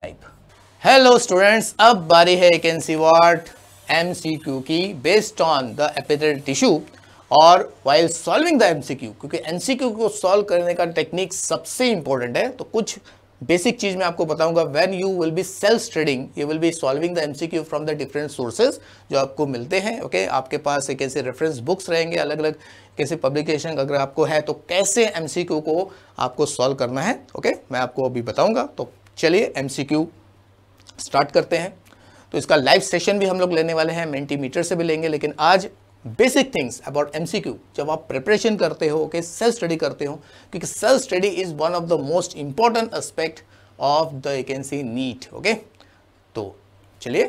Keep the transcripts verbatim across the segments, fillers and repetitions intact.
Hello students, अब बारी है एक सी व्हाट एमसीक्यू की based on the epithelial tissue. और वाइल सॉल्विंग द एमसीक्यू, क्योंकि एमसीक्यू को सॉल्व करने का टेक्निक सबसे इंपॉर्टेंट है, तो कुछ बेसिक चीज मैं आपको बताऊंगा। When you will be self studying, you will be solving the MCQ from the different sources जो आपको मिलते हैं। Okay okay? आपके पास एक ऐसे रेफरेंस बुक्स रहेंगे, अलग अलग कैसे पब्लिकेशन अगर आपको है तो कैसे एमसीक्यू को आपको सॉल्व करना है। Okay okay? मैं आपको अभी बताऊंगा। तो चलिए एमसीक्यू स्टार्ट करते हैं। तो इसका लाइव सेशन भी हम लोग लेने वाले हैं, मेंटीमीटर से भी लेंगे, लेकिन आज बेसिक थिंग्स अबाउट एमसीक्यू जब आप प्रिपरेशन करते हो, ओके, सेल्फ स्टडी करते हो, क्योंकि self study is one of the most important aspect of the you can see NEET. Okay, तो चलिए,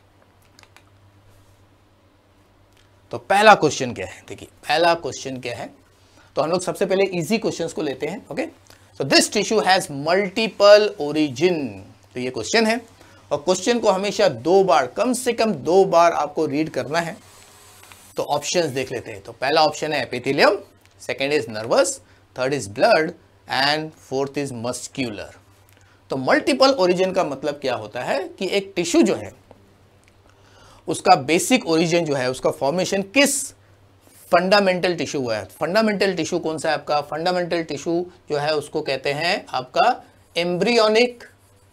तो पहला क्वेश्चन क्या है, देखिए पहला क्वेश्चन क्या है। तो हम लोग सबसे पहले इजी क्वेश्चंस को लेते हैं। Okay, so this tissue has multiple origin, तो ये क्वेश्चन है, और क्वेश्चन को हमेशा दो बार, कम से कम दो बार आपको रीड करना है। तो ऑप्शंस देख लेते हैं। तो पहला ऑप्शन है epithelium, second is nervous, third is blood and fourth is muscular. तो मल्टीपल ओरिजिन का मतलब क्या होता है कि एक टिश्यू जो है उसका बेसिक ओरिजिन जो है, उसका फॉर्मेशन किस फंडामेंटल टिश्यू हुआ है। फंडामेंटल टिश्यू कौन सा है आपका? फंडामेंटल टिश्यू जो है उसको कहते हैं आपका एम्ब्रियोनिक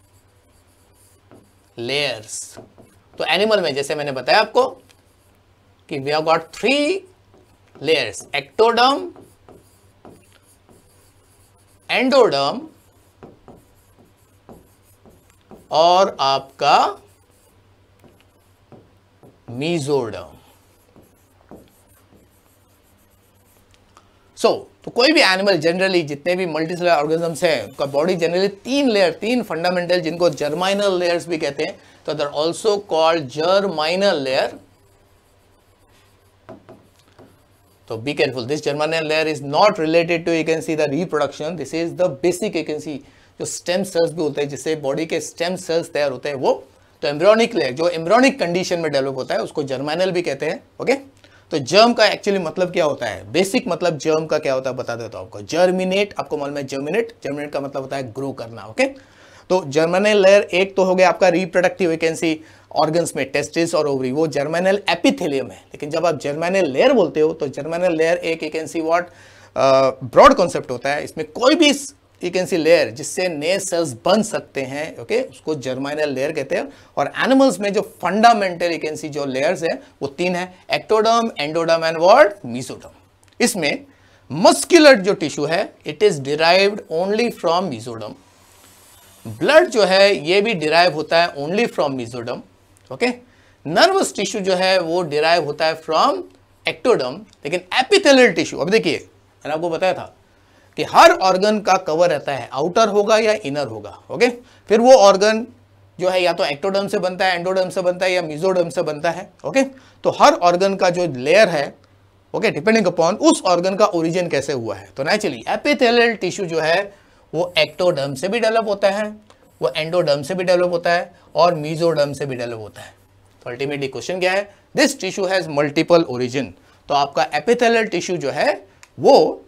लेयर्स। तो एनिमल में जैसे मैंने बताया आपको कि we have got three layers, ectoderm, endoderm और आपका मीजोडर्म। सो so, तो कोई भी एनिमल जनरली, जितने भी मल्टीसेलुलर ऑर्गेनिजम्स हैं, उनका बॉडी जनरली तीन लेयर, तीन फंडामेंटल, जिनको जर्माइनल लेयर्स भी कहते हैं, तो they are also called germinal layer. तो be careful, this germinal layer is not related to, you can see, the reproduction. This is the basic, you can see, जो stem sales भी होते हैं, जिससे बॉडी के स्टेम सेल्स तैयार होते हैं, वो। तो एम्ब्रियोनिक लेयर जो एम्ब्रियोनिक कंडीशन में डेवलप होता है उसको जर्माइनल भी कहते हैं। ओके, तो जर्म का एक्चुअली मतलब क्या होता है, बेसिक मतलब जर्म का क्या होता है बता देता हूं आपको। जर्मिनेट, आपको मालूम है जर्मिनेट, जर्मिनेट का मतलब होता है ग्रो करना। ओके, तो जर्मिनल लेयर एक तो हो गया आपका reproductive, you can see, organs में टेस्टिस और ओवरी, वो जर्मिनल एपिथेलियम है। लेकिन जब आप जर्मिनल लेयर बोलते हो तो जर्मिनल लेयर एक, you can see what, broad concept होता है। इसमें कोई भी यू कैन सी लेयर जिससे नए सेल्स बन सकते हैं, ओके, उसको जर्मिनल लेयर कहते हैं। और एनिमल्स में जो फंडामेंटल यू कैन सी जो लेयर्स है वो तीन है, ectoderm, endoderm and what, mesoderm. इसमें मस्कुलर जो टिश्यू है it is derived only from mesoderm. Blood जो है ये भी डिराइव होता है only from mesoderm. Okay, nervous tissue जो है वो डिराइव होता है फ्रॉम एक्टोडर्म। लेकिन एपिथेलियल टिश्यू, अब देखिए मैंने आपको बताया था कि हर ऑर्गन का कवर रहता है, आउटर होगा या इनर होगा। ओके, फिर वो ऑर्गन जो है या तो एक्टोडर्म से बनता है, एंडोडर्म से बनता है, या मीजोडर्म से बनता है। ओके, तो हर ऑर्गन का जो लेयर है, ओके, डिपेंडिंग अपॉन उस ऑर्गन का ओरिजिन कैसे हुआ है। तो नेचुरली एपिथेलियल टिश्यू जो है वो एक्टोडर्म से भी डेवलप होता है, वो एंडोडर्म से भी डेवलप होता है, और मीजोडर्म से भी डेवलप होता है। तो अल्टीमेटली क्वेश्चन क्या है, this tissue has multiple origin. तो आपका एपिथेलियल टिश्यू जो है वो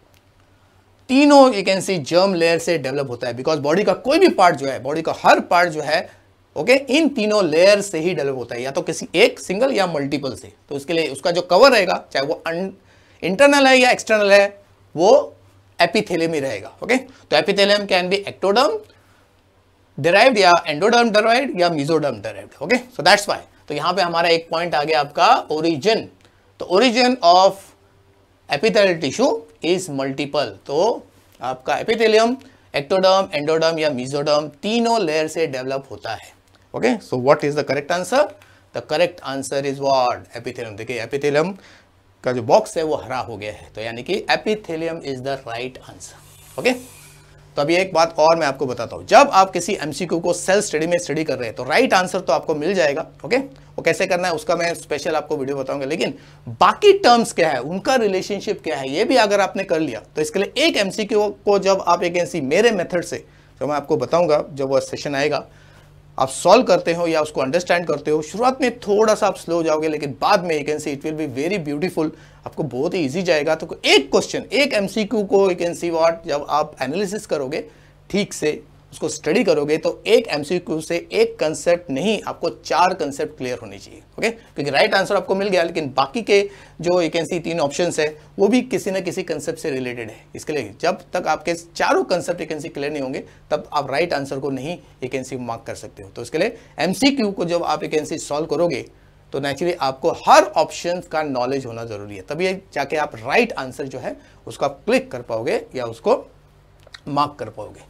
तीनों you can see germ layer से डेवलप होता है, बिकॉज बॉडी का कोई भी पार्ट जो है, बॉडी का हर पार्ट जो है, ओके, इन तीनों लेयर से ही डेवलप होता है, या तो किसी एक सिंगल या मल्टीपल से। तो उसके लिए उसका जो कवर रहेगा, चाहे वो इंटरनल है या एक्सटर्नल है, वो एपिथेलियम ही रहेगा। ओके, तो epithelium can be ectoderm derived, या एंडोडर्म डिराइव्ड, या mesoderm derived. Okay, so that's why. तो यहां पे हमारा एक पॉइंट आ गया आपका ओरिजिन। तो origin of epithelial tissue is multiple. तो आपका एपिथेलियम एक्टोडर्म, एंडोडर्म या मीजोडर्म तीनों लेयर से डेवलप होता है। Okay, so what is the correct answer? The correct answer is what, epithelium. देखिए एपिथेलियम का जो बॉक्स है वो हरा हो गया है, तो यानी कि epithelium is the right answer. Okay, तो अभी एक बात और मैं आपको बताता हूं, जब आप किसी एमसीक्यू को सेल्फ स्टडी में स्टडी कर रहे हैं तो राइट आंसर तो आपको मिल जाएगा। ओके, वो कैसे करना है उसका मैं स्पेशल आपको वीडियो बताऊंगा, लेकिन बाकी टर्म्स क्या है, उनका रिलेशनशिप क्या है, ये भी अगर आपने कर लिया तो इसके लिए एक एमसीक्यू को जब आप एक ऐसी मेरे मेथड से, जो मैं आपको बताऊंगा जब वो सेशन आएगा, आप सॉल्व करते हो या उसको अंडरस्टैंड करते हो, शुरुआत में थोड़ा सा आप स्लो हो जाओगे, लेकिन बाद में you can see it will be very beautiful, आपको बहुत ही इजी जाएगा। तो एक क्वेश्चन, एक एमसीक्यू को यू कैन सी व्हाट, जब आप एनालिसिस करोगे ठीक से, उसको स्टडी करोगे तो एक एमसीक्यू से एक कंसेप्ट नहीं, आपको चार कंसेप्ट क्लियर होने चाहिए। ओके, क्योंकि राइट आंसर आपको मिल गया, लेकिन बाकी के जो यू कैन सी तीन ऑप्शंस है वो भी किसी ना किसी कंसेप्ट से रिलेटेड है। इसके लिए जब तक आपके चारों concept you can see clear नहीं होंगे तब आप राइट आंसर को नहीं यू कैन सी मार्क कर सकते हो। तो इसके लिए एमसीक्यू को जब आप यू कैन सी सॉल्व करोगे तो नेचुरली आपको हर ऑप्शन का नॉलेज होना जरूरी है, तभी जाके आप राइट आंसर जो है उसको आप क्लिक कर पाओगे या उसको मार्क कर पाओगे।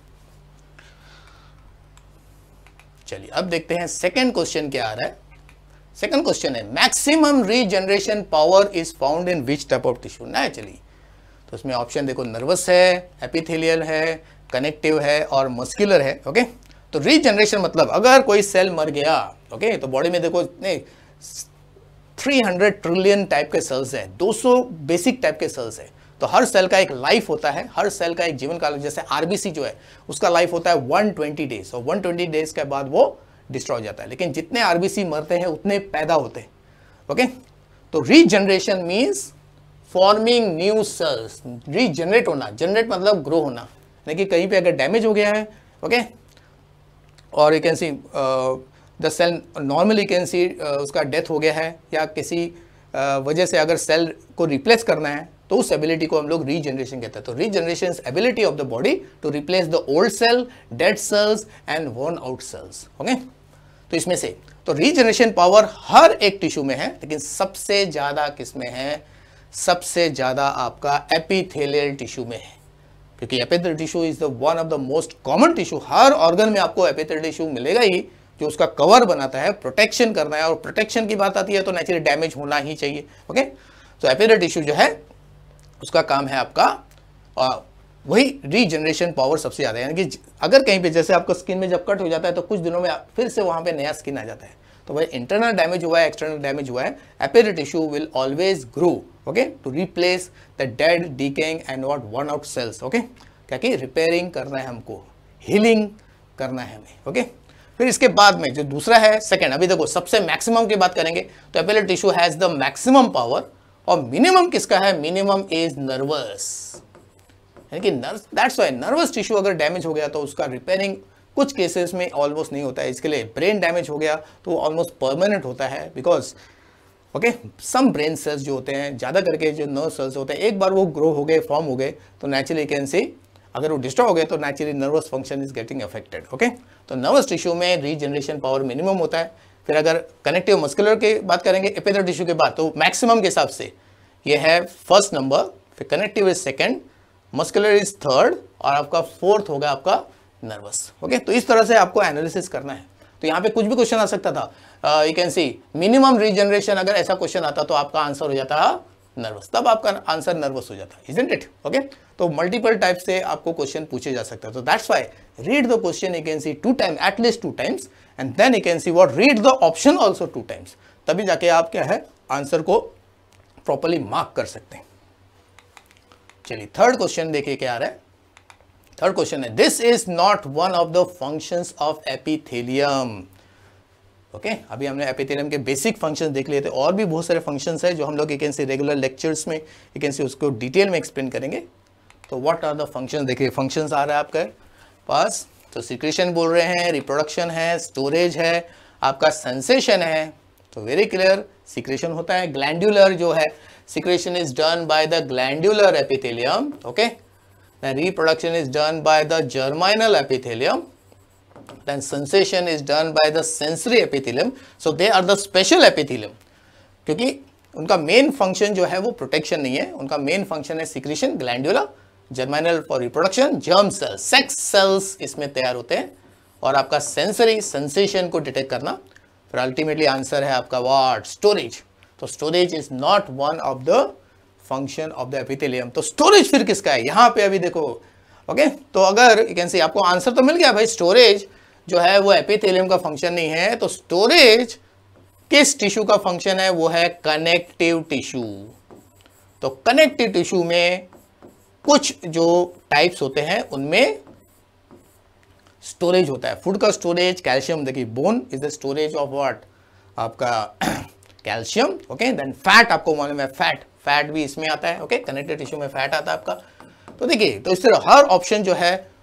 चलिए अब देखते हैं सेकंड क्वेश्चन क्या आ रहा है। सेकंड क्वेश्चन है maximum regeneration power is found in which type of tissue. ना चलिए, तो उसमें ऑप्शन देखो, नर्वस है, एपिथेलियल है, कनेक्टिव है और मस्कुलर है। ओके, तो रीजनरेशन मतलब अगर कोई सेल मर गया, ओके, तो बॉडी में देखो इतने तीन सौ ट्रिलियन टाइप के सेल्स है, दो सौ बेसिक टाइप के सेल्स है, तो हर सेल का एक लाइफ होता है, हर सेल का एक जीवन काल, जैसे आरबीसी जो है उसका लाइफ होता है एक सौ बीस डेज, और एक सौ बीस डेज के बाद वो डिस्ट्रॉय हो जाता है। लेकिन जितने आरबीसी मरते हैं उतने पैदा होते हैं। ओके, तो regeneration means forming new cells, regenerate होना, जनरेट मतलब ग्रो होना, यानी कि कहीं पे अगर डैमेज हो गया है, ओके, और you can see the cell normally can see उसका डेथ हो गया है या किसी uh, वजह से अगर सेल को रिप्लेस करना है तो उस एबिलिटी को हम लोग रीजनरेशन कहते हैं। तो regeneration is ability of the body to replace the old cell, dead cells and worn out cells. Okay, तो इसमें से तो रीजनरेशन पावर हर एक टिश्यू में है, लेकिन सबसे ज्यादा किसमें है? सबसे ज्यादा आपका एपिथेलियल टिश्यू में है, क्योंकि epithelial tissue is the one of the most common tissue. हर ऑर्गन में आपको एपिथेलियल टिश्यू मिलेगा ही, जो उसका कवर बनाता है, प्रोटेक्शन करना है, और प्रोटेक्शन की बात आती है तो नेचुरली डैमेज होना ही चाहिए। ओके, तो एपिथेलियल टिश्यू जो है उसका काम है आपका आ, वही रीजनरेशन पावर सबसे ज़्यादा है। यानी कि अगर कहीं पे जैसे आपका स्किन में जब कट हो जाता है तो कुछ दिनों में फिर से वहाँ पे नया स्किन आ जाता है, तो वही इंटरनल डैमेज हुआ है, एक्सटर्नल डैमेज हुआ है, epithelial tissue will always grow, okay, to replace the dead, decaying and not worn out cells. Okay, क्या कि रिपेयरिंग करना है हमको, हीलिंग करना है हमें। ओके, फिर इसके बाद में जो दूसरा है सेकंड, अभी देखो सबसे मैक्सिमम की बात करेंगे तो epithelial tissue has the maximum power, और मिनिमम किसका है? मिनिमम इज नर्वस, यानी कि दैट्स व्हाई नर्वस टिश्यू अगर डैमेज हो गया तो उसका रिपेयरिंग कुछ केसेस में ऑलमोस्ट नहीं होता है। इसके लिए ब्रेन डैमेज हो गया तो वो ऑलमोस्ट परमानेंट होता है, because okay some brain cells जो होते हैं, ज़्यादा करके जो नर्व सेल्स होते हैं, एक बार वो ग्रो हो गए, फॉर्म हो गए, तो नेचुरली कैन सी अगर वो डिस्ट्रॉय हो गए तो naturally nervous function is getting affected. Okay, तो नर्वस टिश्यू में रीजनरेशन पावर मिनिमम होता है। फिर अगर कनेक्टिव मस्कुलर की बात करेंगे एपिथेलियल टिश्यू के बाद, तो मैक्सिमम के हिसाब से ये है फर्स्ट नंबर, फिर connective is second, muscular is third, और आपका फोर्थ होगा आपका नर्वस। ओके, तो इस तरह से आपको एनालिसिस करना है। तो यहाँ पे कुछ भी क्वेश्चन आ सकता था, you can see minimum regeneration, अगर ऐसा क्वेश्चन आता तो आपका आंसर हो जाता नर्वस, तब आपका आंसर नर्वस हो जाता, इजंट इट? ओके, तो मल्टीपल टाइप से आपको क्वेश्चन पूछे जा सकता है। तो that's why read the question you can see two time, at least two times, and then you can see what, read the option also two times, तभी जाके आप क्या है आंसर को प्रॉपर्ली मार्क कर सकते हैं। चलिए थर्ड क्वेश्चन देखिए क्या आ रहा है। थर्ड क्वेश्चन है this is not one of the functions of epithelium. Okay, अभी हमने एपिथेलियम के बेसिक फंक्शंस देख लिए थे, और भी बहुत सारे फंक्शंस है जो हम लोग you can see regular lectures में यू कैन सी उसको डिटेल में एक्सप्लेन करेंगे। तो व्हाट आर द फंक्शंस? देखिए फंक्शंस आ रहा है आपके पास, तो सिक्रेशन बोल रहे हैं, रिप्रोडक्शन है, स्टोरेज है, आपका सेंसेशन है, तो वेरी क्लियर सिक्रेशन होता है। ग्लैंडुलर जो है, secretion is done by the glandular epithelium, okay, then reproduction is done by the germinal epithelium, then sensation is done by the sensory epithelium, so they are the special epithelium, क्योंकि उनका main function जो है वो protection नहीं है, उनका main function है secretion, glandular, germinal for reproduction, germ cells, sex cells इसमें तैयार होते हैं, और आपका सेंसरी, सेंसेशन को डिटेक्ट करना। फिर अल्टीमेटली आंसर है आपका व्हाट? स्टोरेज। तो storage is not one of the function of the epithelium. तो स्टोरेज फिर किसका है? यहाँ पे अभी देखो, ओके okay? तो अगर यू कैन सी आपको आंसर तो मिल गया भाई, स्टोरेज जो है वो एपिथेलियम का फंक्शन नहीं है, तो स्टोरेज किस टिश्यू का फंक्शन है? वो है कनेक्टिव टिश्यू। तो कनेक्टिव टिश्यू में कुछ जो टाइप्स होते हैं उनमें स्टोरेज होता है। फूड का स्टोरेज, कैल्शियम, देखिए bone is the storage of what? आपका कैल्शियम, ओके। देन फैट, आपको मालूम है फैट, फैट भी इसमें आता है, ओके, कनेक्टिव टिश्यू में फैट आता है आपका। तो देखिए, तो इस तरह हर ऑप्शन जो है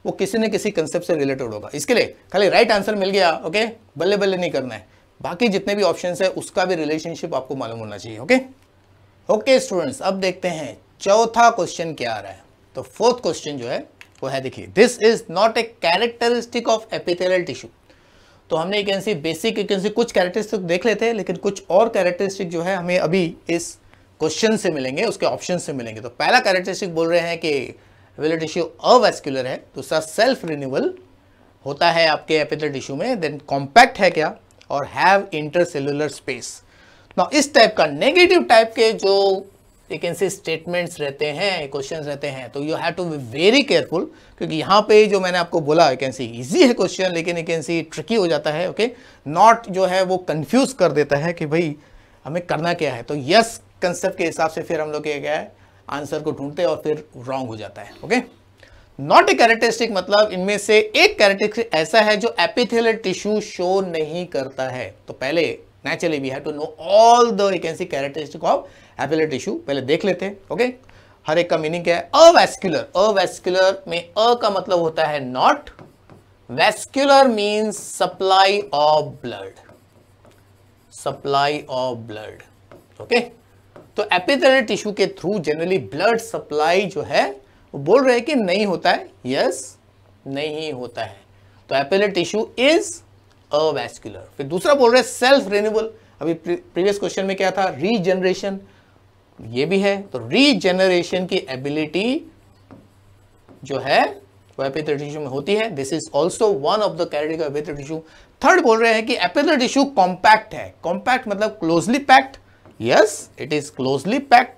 वो किसी न किसी कंसेप्ट से रिलेटेड होगा। इसके लिए खाली राइट आंसर मिल गया, ओके, बल्ले बल्ले नहीं करना है, बाकी जितने भी ऑप्शंस है उसका भी रिलेशनशिप आपको मालूम होना चाहिए। ओके ओके स्टूडेंट्स, अब देखते हैं चौथा क्वेश्चन क्या आ रहा है। तो फोर्थ क्वेश्चन जो है वो है, देखिए, this is not a characteristic of epithelial tissue. तो हमने एक ऐसी बेसिक एक ऐसी कुछ कैरेक्टरिस्टिक देख लेते हैं, लेकिन कुछ और कैरेक्टरिस्टिक जो है हमें अभी इस क्वेश्चन से मिलेंगे, उसके ऑप्शन से मिलेंगे। तो पहला कैरेक्टरिस्टिक बोल रहे हैं कि एपिथेलियल टिश्यू अवैस्कुलर है, दूसरा सेल्फ रिन्यूअल होता है आपके एपिथेलियल टिश्यू में, देन कॉम्पैक्ट है क्या, और हैव इंटरसेलुलर स्पेस। ना इस टाइप का नेगेटिव टाइप के जो वैकेंसी स्टेटमेंट्स रहते हैं, क्वेश्चंस रहते हैं, तो you have to be very careful, क्योंकि यहाँ पे जो मैंने आपको बोला वैकेंसी इजी है क्वेश्चन, लेकिन वैकेंसी ट्रिकी हो जाता है। ओके, नॉट जो है वो कंफ्यूज कर देता है कि भाई हमें करना क्या है। तो यस कंसेप्ट के हिसाब से फिर हम लोग क्या है आंसर को ढूंढते हैं और फिर रॉन्ग हो जाता है। ओके, नॉट ए कैरेक्टरिस्टिक मतलब इनमें से एक कैरेक्टरिस्टिक ऐसा है जो एपिथेलियल टिश्यू शो नहीं करता है। तो पहले naturally we have to know all the vacancy characteristic of epithelial tissue, पहले देख लेते हैं। ओके, हर एक का मीनिंग क्या है। अवैस्कुलर, अवैस्कुलर में अ का मतलब होता है not, vascular means supply of blood, supply of blood. Okay, तो एपिथेलियल टिश्यू के थ्रू जनरली ब्लड सप्लाई जो है वो बोल रहे हैं कि नहीं होता है, यस नहीं होता है। तो एपिथेलियल टिश्यू इज अवैस्कुलर। फिर दूसरा बोल रहे हैं सेल्फ रिन्यूअल। अभी प्रीवियस क्वेश्चन में क्या था, रीजनरेशन, ये भी है। तो रीजनरेशन की एबिलिटी जो है वो एपिथेलियल टिश्यू में होती है। This is also one of the characteristic of epithelial tissue. Third बोल रहे हैं कि एपिथेलियल टिश्यू कॉम्पैक्ट है। कॉम्पैक्ट मतलब closely packed, yes it is closely packed,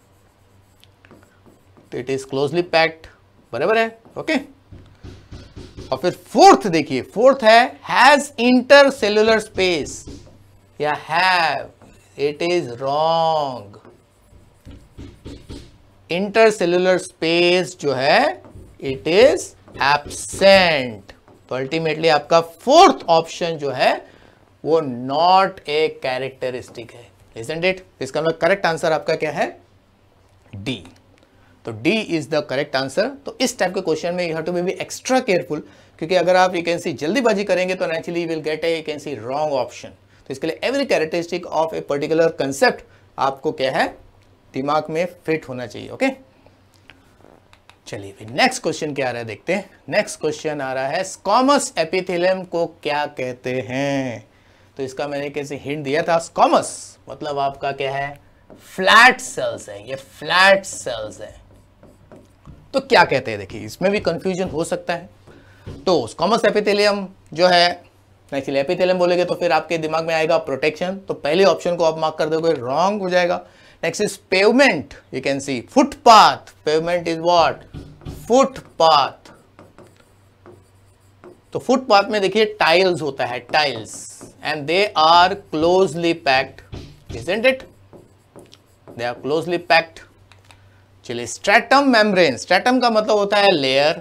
it is closely packed, बराबर है। ओके, और फिर फोर्थ देखिए, फोर्थ है हैज इंटरसेलुलर स्पेस या have, it is wrong. Intercellular space जो है इट इज एब्सेंट। तो अल्टीमेटली आपका फोर्थ ऑप्शन जो है वो नॉट ए कैरेक्टरिस्टिक है, इजंट इट। इसका मतलब करेक्ट आंसर आपका क्या है, डी। तो D is the correct answer. तो इस टाइप के क्वेश्चन में you have to be extra careful, क्योंकि अगर आप वैकेंसी जल्दीबाजी करेंगे तो naturally will get a vacancy wrong option. तो इसके लिए every characteristic of a particular concept आपको क्या है दिमाग में फिट होना चाहिए। ओके, चलिए फिर नेक्स्ट क्वेश्चन क्या आ रहा है देखते हैं। नेक्स्ट क्वेश्चन आ रहा है स्क्वामस एपिथेलियम को क्या कहते हैं। तो इसका मैंने कैसे हिंट दिया था, स्क्वामस मतलब आपका क्या है, फ्लैट सेल्स है, ये फ्लैट सेल्स है। तो क्या कहते हैं, देखिए इसमें भी कंफ्यूजन हो सकता है। तो स्क्वामस एपिथेलियम जो है, एक्चुअली एपिथेलियम बोलेंगे तो फिर आपके दिमाग में आएगा प्रोटेक्शन, तो पहले ऑप्शन को आप मार्क कर दोगे, रॉन्ग हो जाएगा। Next is pavement, you can see footpath, pavement is what, footpath. तो फुटपाथ में देखिए टाइल्स होता है, tiles, and they are closely packed, isn't it, they are closely packed. चलिए स्ट्रेटम मेम्ब्रेन, स्ट्रेटम का मतलब होता है लेयर,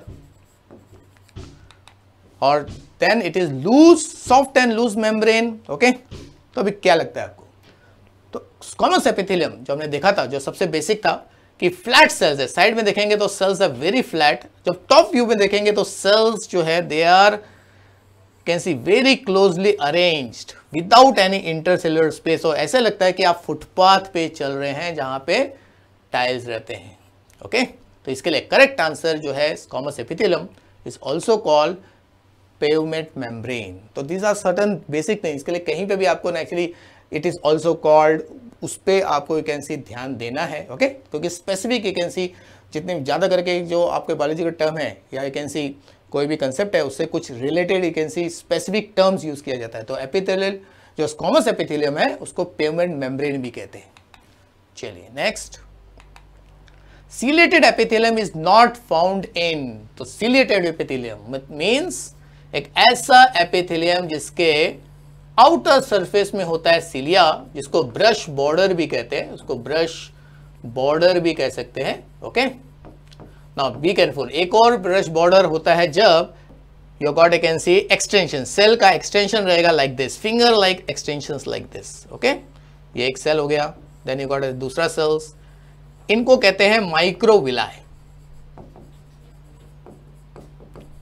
और then it is loose, soft and loose membrane. Okay, तो अभी क्या लगता है आपको, तो स्क्वामस एपिथेलियम जो हमने देखा था, जो सबसे बेसिक था कि फ्लैट सेल्स है, साइड में देखेंगे तो सेल्स आर वेरी फ्लैट, जब टॉप व्यू में देखेंगे तो सेल्स जो है they are can see very closely arranged without any intercellular space. और ऐसा लगता है कि आप फुटपाथ पे चल रहे हैं जहां पे टाइल्स रहते हैं। ओके, तो इसके लिए करेक्ट आंसर जो है squamous epithelium is also called pavement membrane. तो these are certain basic things, इसके लिए कहीं पे भी आपको actually it is also called, उस पर आपको वैकेंसी ध्यान देना है। ओके, क्योंकि स्पेसिफिक वैकेंसी जितनी ज़्यादा करके जो आपके बायोलॉजी का टर्म है या वैकेंसी कोई भी कंसेप्ट है उससे कुछ related vacancy specific terms use किया जाता है। तो एपिथेलियल जो स्क्वामस एपिथेलियम है उसको पेवमेंट मेम्ब्रेन भी कहते हैं। चलिए next, ciliated epithelium is not found in, तो ciliated epithelium means एक ऐसा एपिथेलियम जिसके आउटर सरफेस में होता है सिलिया, जिसको ब्रश बॉर्डर भी कहते हैं, उसको ब्रश बॉर्डर भी कह सकते हैं। ओके, नाउ बी केयरफुल, एक और ब्रश बॉर्डर होता है जब you got, you can see extension, cell का एक्सटेंशन रहेगा like this, finger like extensions like this. Okay, ये एक सेल हो गया, देन यू गॉट दूसरा सेल्स, इनको कहते हैं माइक्रोविलाई।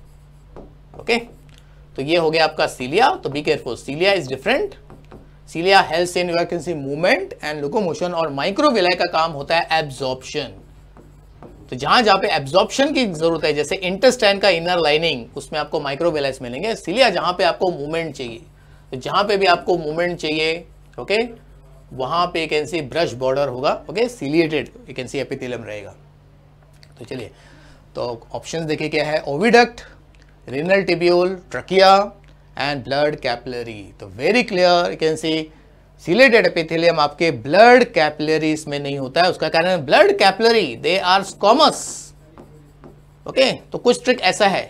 ओके, तो ये हो गया आपका सीलिया। तो be careful, cilia is different. Cilia helps in you can see movement and locomotion, और माइक्रोविलाई का काम होता है एब्जॉर्प्शन। तो जहां जहां पे एब्जॉर्प्शन की जरूरत है, जैसे इंटेस्टाइन का इनर लाइनिंग, उसमें आपको माइक्रोविलाइस मिलेंगे। सीलिया जहां पे आपको मूवमेंट चाहिए, तो जहां पे भी आपको मूवमेंट चाहिए, ओके, वहां पे कैन सी ब्रश बॉर्डर होगा, okay, ciliated you can see epithelium रहेगा। तो चलिए, तो ऑप्शंस देखिए क्या है, oviduct, renal tubule, trachea and blood capillary. तो very clear, you can see ciliated epithelium आपके ब्लड कैपिलरीज में नहीं होता है। उसका कारण blood capillary they are squamous, okay. तो कुछ ट्रिक ऐसा है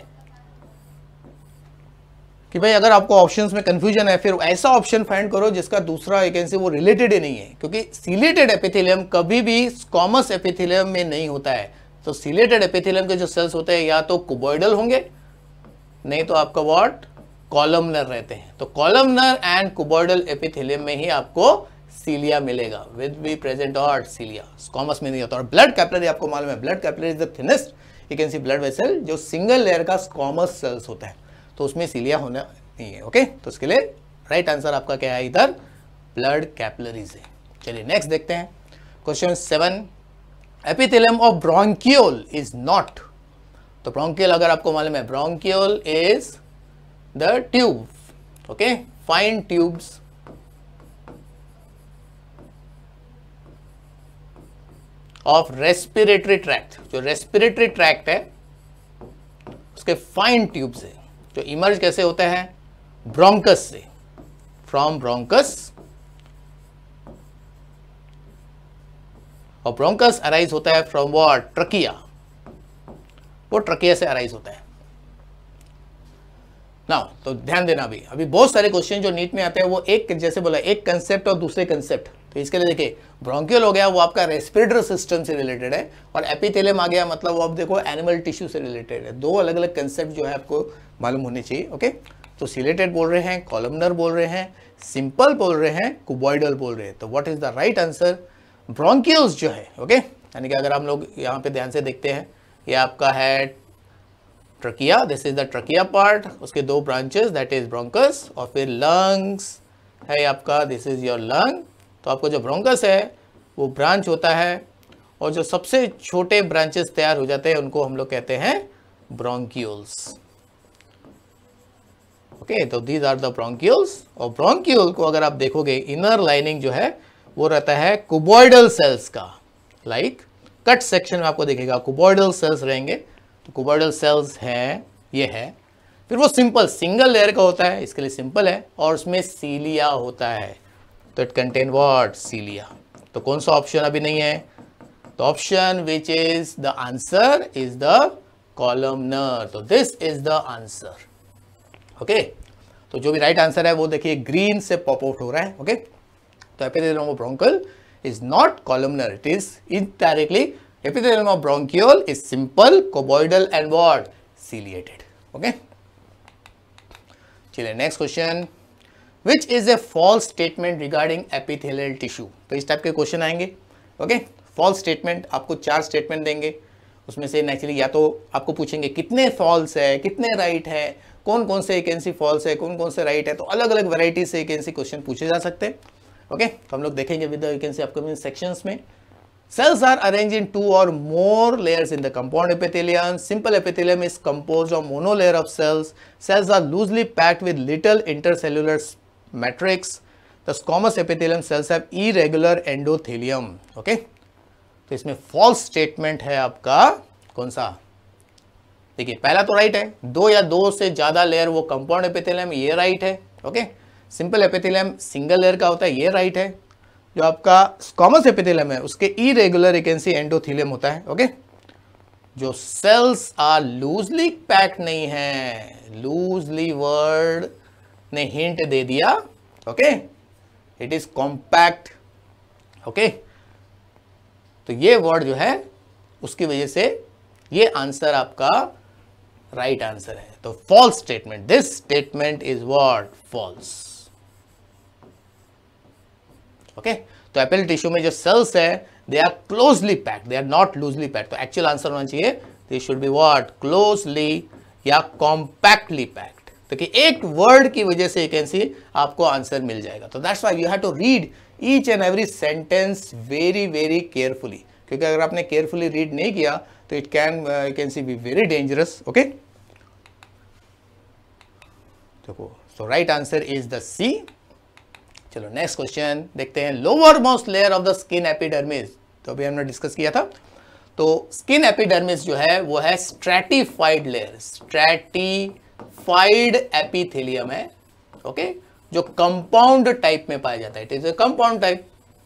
कि भाई अगर आपको ऑप्शंस में कंफ्यूजन है, फिर ऐसा ऑप्शन फाइंड करो जिसका दूसरा एक से वो रिलेटेड ही नहीं है, क्योंकि सीलेटेड एपिथेलियम कभी भी स्क्वामस एपिथेलियम में नहीं होता है। तो सीलेटेड एपिथेलियम के जो सेल्स होते हैं या तो कुबॉइडल होंगे, नहीं तो आपका व्हाट कॉलमनर रहते हैं। तो कॉलमनर एंड कुबॉइडल एपिथेलियम में ही आपको सीलिया मिलेगा, विद बी प्रेजेंट और सीलिया, स्क्वामस में नहीं होता। और ब्लड कैपिलरी आपको मालूम है, blood capillary is the thinnest you can see blood vessel, जो सिंगल लेयर का स्क्वामस सेल्स होता है, तो उसमें सीलिया होना नहीं है, ओके। तो उसके लिए राइट आंसर आपका क्या है, इधर ब्लड कैपिलरीज है। चलिए नेक्स्ट देखते हैं, question seven, epithelium of bronchiole is not. तो ब्रोंकियल अगर आपको मालूम है, bronchiole is the tube, okay, fine tubes of respiratory tract. जो रेस्पिरेटरी ट्रैक्ट है उसके फाइन ट्यूब्स है, जो इमर्ज कैसे होता है, ब्रोंकस से, फ्रॉम ब्रोंकस, और ब्रोंकस अराइज होता है फ्रॉम व्हाट, ट्रकिया, वो ट्रकिया से अराइज होता है ना। तो ध्यान देना, अभी अभी बहुत सारे क्वेश्चन जो नीट में आते हैं वो एक जैसे बोला, एक कंसेप्ट और दूसरे कंसेप्ट। तो इसके लिए देखिए, ब्रोंकियल हो गया वो आपका रेस्पिरेटरी सिस्टम से रिलेटेड है, और एपिथेलियम आ गया मतलब वो आप देखो एनिमल टिश्यू से रिलेटेड है। दो अलग अलग कंसेप्ट जो है आपको मालूम होने चाहिए, ओके। तो सीलेटेड बोल रहे हैं, कॉलमनर बोल रहे हैं, सिंपल बोल रहे हैं, कुबॉइडल बोल रहे हैं। तो what is the right answer, bronchioles जो है, ओके, यानी कि अगर हम लोग यहाँ पे ध्यान से देखते हैं, ये आपका है trachea, this is the trachea part, उसके दो ब्रांचेस दैट इज ब्रोंकस, और फिर लंग्स है आपका, दिस इज योर लंग। तो आपको जो ब्रोंकस है वो ब्रांच होता है, और जो सबसे छोटे ब्रांचेस तैयार हो जाते हैं उनको हम लोग कहते हैं ब्रोंक्यूल्स, ओके। तो दीज आर द ब्रोंक्यूल्स, और ब्रोंक्यूल को अगर आप देखोगे, इनर लाइनिंग जो है वो रहता है कुबॉइडल सेल्स का, लाइक कट सेक्शन में आपको देखेगा कुबॉइडल सेल्स रहेंगे। तो कुबॉइडल सेल्स हैं, ये है, फिर वो सिंपल सिंगल लेयर का होता है, इसके लिए सिंपल है, और उसमें सीलिया होता है। तो इट कंटेन व्हाट, सीलिया। तो कौन सा ऑप्शन अभी नहीं है, तो option which is the answer is the columnar. तो this is the answer, okay. तो जो भी राइट right आंसर है वो देखिए ग्रीन से पॉप आउट हो रहा है, ओके। तो epithelium of bronchial is not columnar, it is indirectly epithelium of bronchiole is simple, cuboidal and what, ciliated, okay। चलिए next question, which is a false statement regarding epithelial tissue। तो इस type के question आएंगे, okay. False statement आपको चार statement देंगे, उसमें से नेचुरली या तो आपको पूछेंगे कितने फॉल्स है, कितने राइट है, कौन कौन से वैकेंसी फॉल्स है, कौन कौन से राइट है। तो अलग अलग वैरायटी से वैकेंसी क्वेश्चन पूछे जा सकते हैं, ओके। तो हम लोग देखेंगे with the vacancy upcoming sections में। Cells are arranged in two or more layers in the compound epithelium. Simple epithelium is composed of monolayer of cells. Cells are loosely packed with little intercellular matrix. The squamous epithelium cells have irregular endothelium. Okay? तो इसमें false statement है आपका कौन सा? देखिए पहला तो right है, दो या दो से ज्यादा लेयर वो कंपाउंड एपिथेलियम, ये राइट है, okay. Simple epithelium single layer का होता है, ये राइट है। जो आपका स्क्वामस एपिथेलियम है उसके irregular you can see endothelium होता है, ओके। जो सेल्स आर लूजली पैक्ड नहीं है, लूजली वर्ड ने हिंट दे दिया, okay, it is compact, okay. तो ये वर्ड जो है उसकी वजह से ये आंसर आपका राइट right आंसर है। तो false statement, this statement is what, false, okay. तो एपिथेलियल टिश्यू में जो सेल्स है they are closely packed, they are not loosely packed. तो एक्चुअल आंसर होना चाहिए, they should be what, closely या कॉम्पैक्टली पैक्ड। तो कि एक वर्ड की वजह से यू कैन सी आपको आंसर मिल जाएगा। तो that's why you have to read each and every sentence very very carefully, क्योंकि अगर आपने केयरफुली रीड नहीं किया तो it can you can see be very dangerous. Okay, देखो, so right answer is the C. चलो नेक्स्ट क्वेश्चन देखते हैं। Lower most layer of the skin epidermis, तो अभी हमने डिस्कस किया था। तो स्किन एपिडर्मिस जो है वो है स्ट्रैटिफाइड लेयर, स्ट्रैटिफाइड एपिथेलियम है। ओके, जो कंपाउंड टाइप में पाया जाता है, it is a compound type.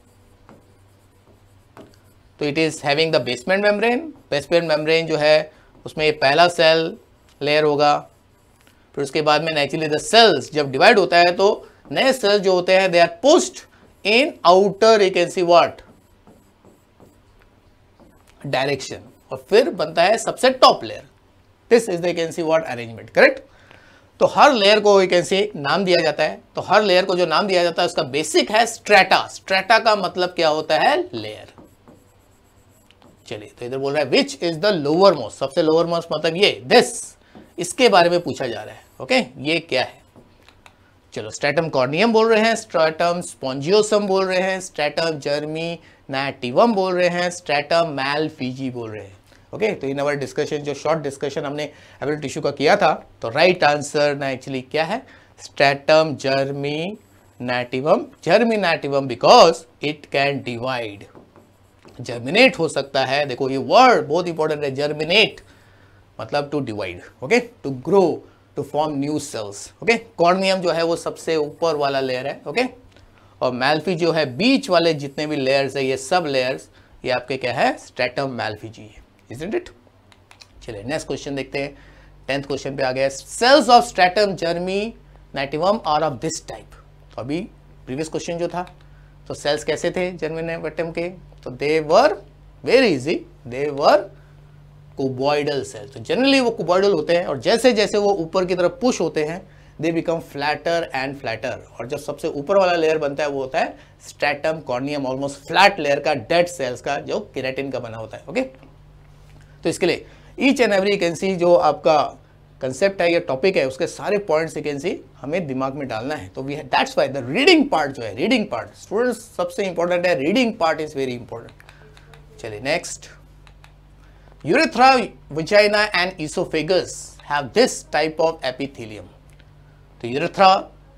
तो it is having the basement membrane. Basement membrane जो है उसमें ये पहला सेल लेयर होगा, फिर उसके बाद में नेचुरली द सेल्स जब डिवाइड होता है तो नए सेल्स जो होते हैं they are pushed in outer you can see what direction, और फिर बनता है सबसे top layer. This is the you can see what arrangement, correct. तो हर लेयर को यू कैन सी नाम दिया जाता है। तो हर लेयर को जो नाम दिया जाता है उसका बेसिक है स्ट्रेटा। स्ट्रेटा का मतलब क्या होता है? लेयर। चलिए, तो इधर बोल रहा है which is the lower most, सबसे लोअर मोस्ट मतलब ये, दिस, इसके बारे में पूछा जा रहा है। ओके, ये क्या है? चलो, स्ट्रेटम कॉर्नियम बोल रहे हैं, स्ट्रेटम स्पॉन्जियोसम बोल रहे हैं, स्ट्रेटम जर्मिनेटिवम बोल रहे हैं, स्ट्रेटम मैलफिजी बोल रहे हैं। ओके, तो इन अवर डिस्कशन, जो शॉर्ट डिस्कशन हमने एपिथेलियल टिश्यू का किया था, तो राइट आंसर ना एक्चुअली क्या है? Stratum germinativum. Germinativum because it can divide, germinate हो सकता है। देखो, ये वर्ड बहुत इंपॉर्टेंट है, जर्मिनेट मतलब to divide, okay, to grow, to form new cells. Okay, corneum जो है वो सबसे ऊपर वाला लेयर है। ओके, और मैल्फी जो है बीच वाले जितने भी लेयर्स है, ये सब लेयर्स ये आपके क्या है? स्ट्रेटम मैल्फिजी है, इजंट इट? चलिए नेक्स्ट क्वेश्चन देखते हैं। टेंथ क्वेश्चन पे आ गया। Cells of stratum germinativum are of this type. तो अभी प्रीवियस क्वेश्चन जो था, तो सेल्स कैसे थे जर्मिनेटिवम के? तो they were very easy, they were cuboidal cell. तो जनरली वो कुबॉइडल होते हैं, और जैसे जैसे वो ऊपर की तरफ पुश होते हैं they become flatter and flatter, और जब सबसे ऊपर वाला लेयर बनता है वो होता है stratum corneum, almost flat layer का, डेड सेल्स का, जो केराटिन का बना होता है। ओके, तो इसके लिए each and every can see जो आपका कंसेप्ट है या टॉपिक है, उसके सारे पॉइंट्स कैन सी हमें दिमाग में डालना है। तो we that's why the reading part जो है, रीडिंग पार्ट स्टूडेंट्स सबसे इंपॉर्टेंट है, reading part is very important. चलिए next. Urethra, vagina and esophagus have this type of epithelium. तो urethra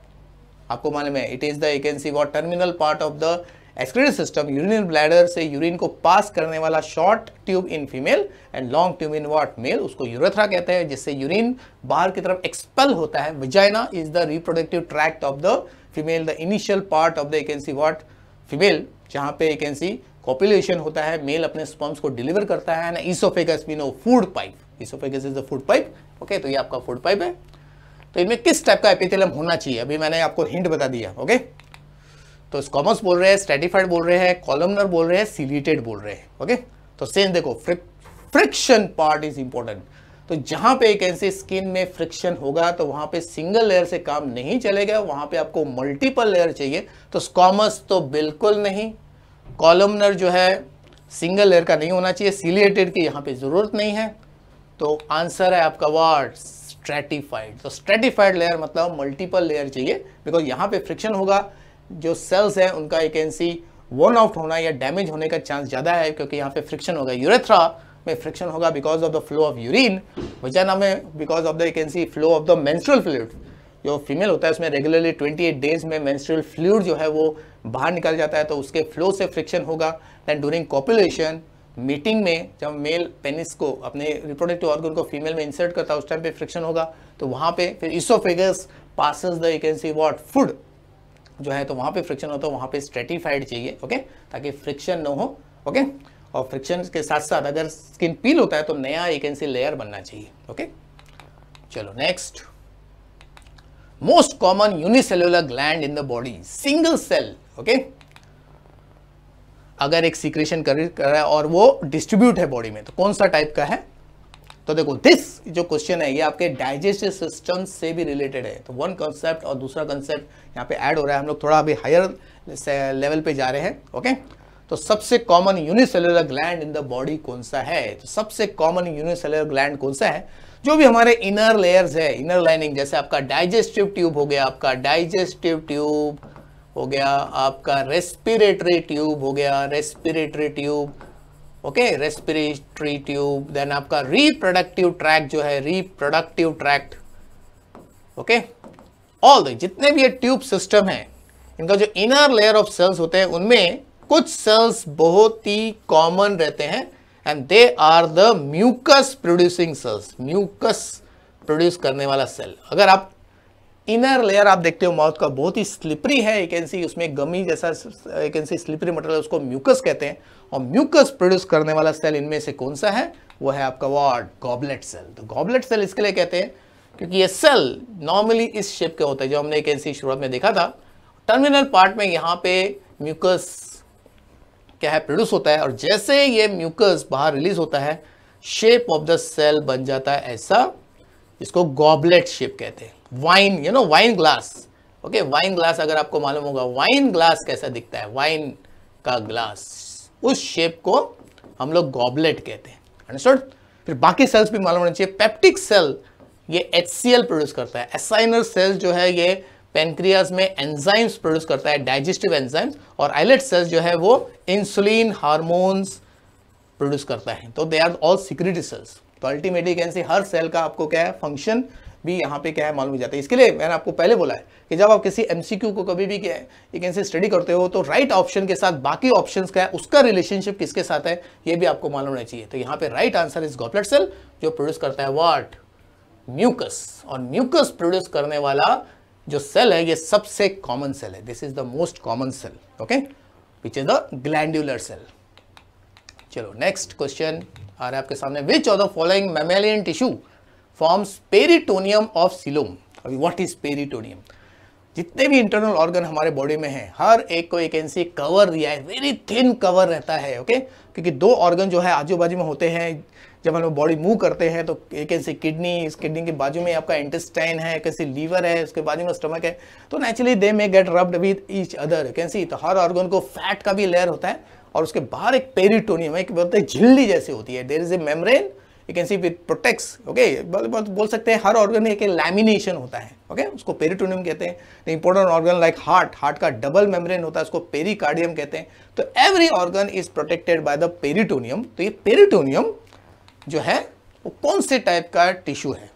आपको मालूम है, it is the you can see what terminal part of the excretory system, urinary bladder से urine को pass करने वाला short tube in female and long tube in what male, उसको urethra कहते हैं, जिससे यूरिन बाहर की तरफ एक्सपेल होता है। vagina is the reproductive tract of the female, the initial part of the you can see what female, जहाँ पे you can see कॉपुलेशन होता है, मेल अपने स्पर्म्स को डिलीवर करता है ना। Oesophagus we know food pipe, oesophagus is the food pipe. Okay, तो ये आपका फूड पाइप है। तो इनमें किस टाइप का एपिथेलियम होना चाहिए, अभी मैंने आपको हिंट बता दिया। ओके, तो स्क्वामस बोल रहे हैं, स्ट्रेटिफाइड बोल रहे हैं, कॉलमनर बोल रहे हैं, सिलिएटेड बोल रहे हैं। ओके, तो सेम देखो, फ्रिक्शन पार्ट इज इंपॉर्टेंट। तो जहां पे कैन से स्किन में फ्रिक्शन होगा तो वहां पे सिंगल लेयर से काम नहीं चलेगा, वहां पे आपको मल्टीपल लेयर चाहिए। तो स्क्वामस तो बिल्कुल नहीं, कॉलमनर जो है सिंगल लेयर का नहीं होना चाहिए, सिलिएटेड की यहाँ पे जरूरत नहीं है। तो आंसर है आपका वर्ड स्ट्रेटिफाइड। तो स्ट्रेटिफाइड लेयर मतलब मल्टीपल लेयर चाहिए, बिकॉज यहाँ पे फ्रिक्शन होगा, जो सेल्स हैं उनका you can see worn out होना या डैमेज होने का चांस ज़्यादा है, क्योंकि यहाँ पे फ्रिक्शन होगा। यूरेथ्रा में फ्रिक्शन होगा because of the flow of urine, vagina में because of the you can see flow of the menstrual fluid. जो फीमेल होता है उसमें रेगुलरली अट्ठाईस डेज में मेंस्ट्रुअल फ्लूइड जो है वो बाहर निकल जाता है, तो उसके फ्लो से फ्रिक्शन होगा। दैन ड्यूरिंग कॉपुलेशन, मीटिंग में जब मेल पेनिस को, अपने रिप्रोडक्टिव ऑर्गन को फीमेल में इंसर्ट करता है, उस टाइम पे फ्रिक्शन होगा। तो वहाँ पे फिर oesophagus passes the you can see what food जो है, तो वहाँ पे फ्रिक्शन होता है, वहाँ पे स्ट्रेटिफाइड चाहिए। ओके, ताकि फ्रिक्शन न हो। ओके, और फ्रिक्शन के साथ साथ अगर स्किन पील होता है तो नया यू कैन सी लेयर बनना चाहिए। ओके, चलो next. Most common unicellular gland in the body, single cell. Okay, अगर एक सीक्रेशन कर रहा है और वो डिस्ट्रीब्यूट है बॉडी में, तो कौन सा टाइप का है? तो देखो, दिस जो क्वेश्चन है ये आपके डाइजेस्टिव सिस्टम से भी रिलेटेड है। तो वन कंसेप्ट और दूसरा कंसेप्ट यहाँ पे ऐड हो रहा है। हम लोग थोड़ा अभी हायर लेवल पे जा रहे हैं। ओके, तो सबसे common unicellular gland in the body कौन सा है? तो सबसे कॉमन यूनिसेलुलर ग्लैंड कौन सा है? जो भी हमारे इनर लेयर्स है, इनर लाइनिंग, जैसे आपका डाइजेस्टिव ट्यूब हो गया, आपका डाइजेस्टिव ट्यूब हो गया, आपका रेस्पिरेटरी ट्यूब हो गया, respiratory tube, okay, respiratory tube, then आपका रिप्रोडक्टिव ट्रैक्ट जो है, reproductive tract, okay, all the जितने भी ये ट्यूब सिस्टम है, इनका जो इनर लेयर ऑफ सेल्स होते हैं उनमें कुछ सेल्स बहुत ही कॉमन रहते हैं and they are the mucus producing cells, mucus produce करने वाला सेल। अगर आप इनर लेयर आप देखते हो माउथ का बहुत ही स्लिपरी है, यू कैन सी उसमें गमी जैसा you can see slippery material, उसको म्यूकस कहते हैं, और म्यूकस प्रोड्यूस करने वाला सेल इनमें से कौन सा है? वो है आपका व्हाट? Goblet cell. तो गॉबलेट सेल इसके लिए कहते हैं क्योंकि ये सेल नॉर्मली इस शेप के होते हैं, जो हमने यू कैन सी शुरुआत में देखा था। टर्मिनल पार्ट में यहाँ पे म्यूकस क्या है प्रोड्यूस होता है, और जैसे ये म्यूकस बाहर रिलीज होता है शेप ऑफ द सेल बन जाता है ऐसा, जिसको गॉबलेट शेप कहते हैं। Wine, you know wine glass, okay, wine glass अगर आपको मालूम होगा वाइन ग्लास कैसा दिखता है, वाइन का ग्लास, उस शेप को हम लोग गॉबलेट कहते हैं। अंडरस्टूड? फिर बाकी सेल्स भी मालूम होना चाहिए। पेप्टिक सेल ये एचसीएल प्रोड्यूस करता है। एसाइनर सेल जो है ये पेनक्रियाज में एंजाइम्स प्रोड्यूस करता है, डाइजेस्टिव एंजाइम्स, और आइलेट सेल्स जो है वो इंसुलिन हार्मोन्स प्रोड्यूस करता है। तो they are all secretory cells. तो अल्टीमेटली कैन सी हर सेल का आपको क्या है फंक्शन भी यहाँ पे क्या है मालूम हो जाता है। इसके लिए मैंने आपको पहले बोला है कि जब आप किसी एमसीक्यू को कभी भी क्या है ये कैन से स्टडी करते हो तो राइट ऑप्शन के साथ बाकी ऑप्शंस का है उसका रिलेशनशिप किसके साथ है ये भी आपको मालूम होना चाहिए। तो यहाँ पे right answer is goblet cell, जो प्रोड्यूस करता है व्हाट? म्यूकस। और म्यूकस प्रोड्यूस करने वाला जो सेल है ये सबसे कॉमन सेल है। This is the most common cell, okay, which is the glandular cell. चलो नेक्स्ट क्वेश्चन आ रहा है आपके सामने। Which of the following mammalian tissue forms peritoneum of coelom? अभी व्हाट इज पेरिटोनियम? जितने भी इंटरनल ऑर्गन हमारे बॉडी में है हर एक को एक ऐसी कवर दिया है, वेरी थिन कवर रहता है, ओके, क्योंकि दो ऑर्गन जो है आजू बाजू में होते हैं। जब हम लोग बॉडी मूव करते हैं तो एक ऐसी किडनी, इस किडनी के बाजू में आपका इंटेस्टाइन है, कैसे लीवर है, उसके बाजू में स्टमक है, तो naturally they may get rubbed with each other, can see. तो हर ऑर्गन को फैट का भी लेयर होता है और उसके बाहर एक पेरिटोनियम है, एक बोलते हैं झिल्ली जैसी होती है। There is a membrane you can see with protects, okay, बोल सकते हैं हर ऑर्गन में एक लैमिनेशन होता है, ओके, उसको पेरिटोनियम कहते हैं। Important organ like heart, heart का डबल मेम्ब्रेन होता है, उसको पेरिकार्डियम कहते हैं। तो every organ is protected by the peritoneum. तो ये पेरिटोनियम जो है वो कौन से टाइप का टिश्यू है?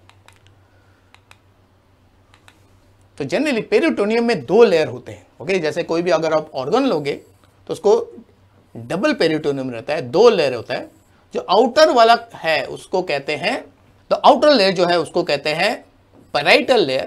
तो जनरली पेरिटोनियम में दो लेयर होते हैं, ओके, जैसे कोई भी अगर आप ऑर्गन लोगे तो उसको डबल पेरिटोनियम रहता है, दो लेयर होता है। जो आउटर वाला है उसको कहते हैं, तो आउटर लेयर जो है उसको कहते हैं पैराइटल लेयर,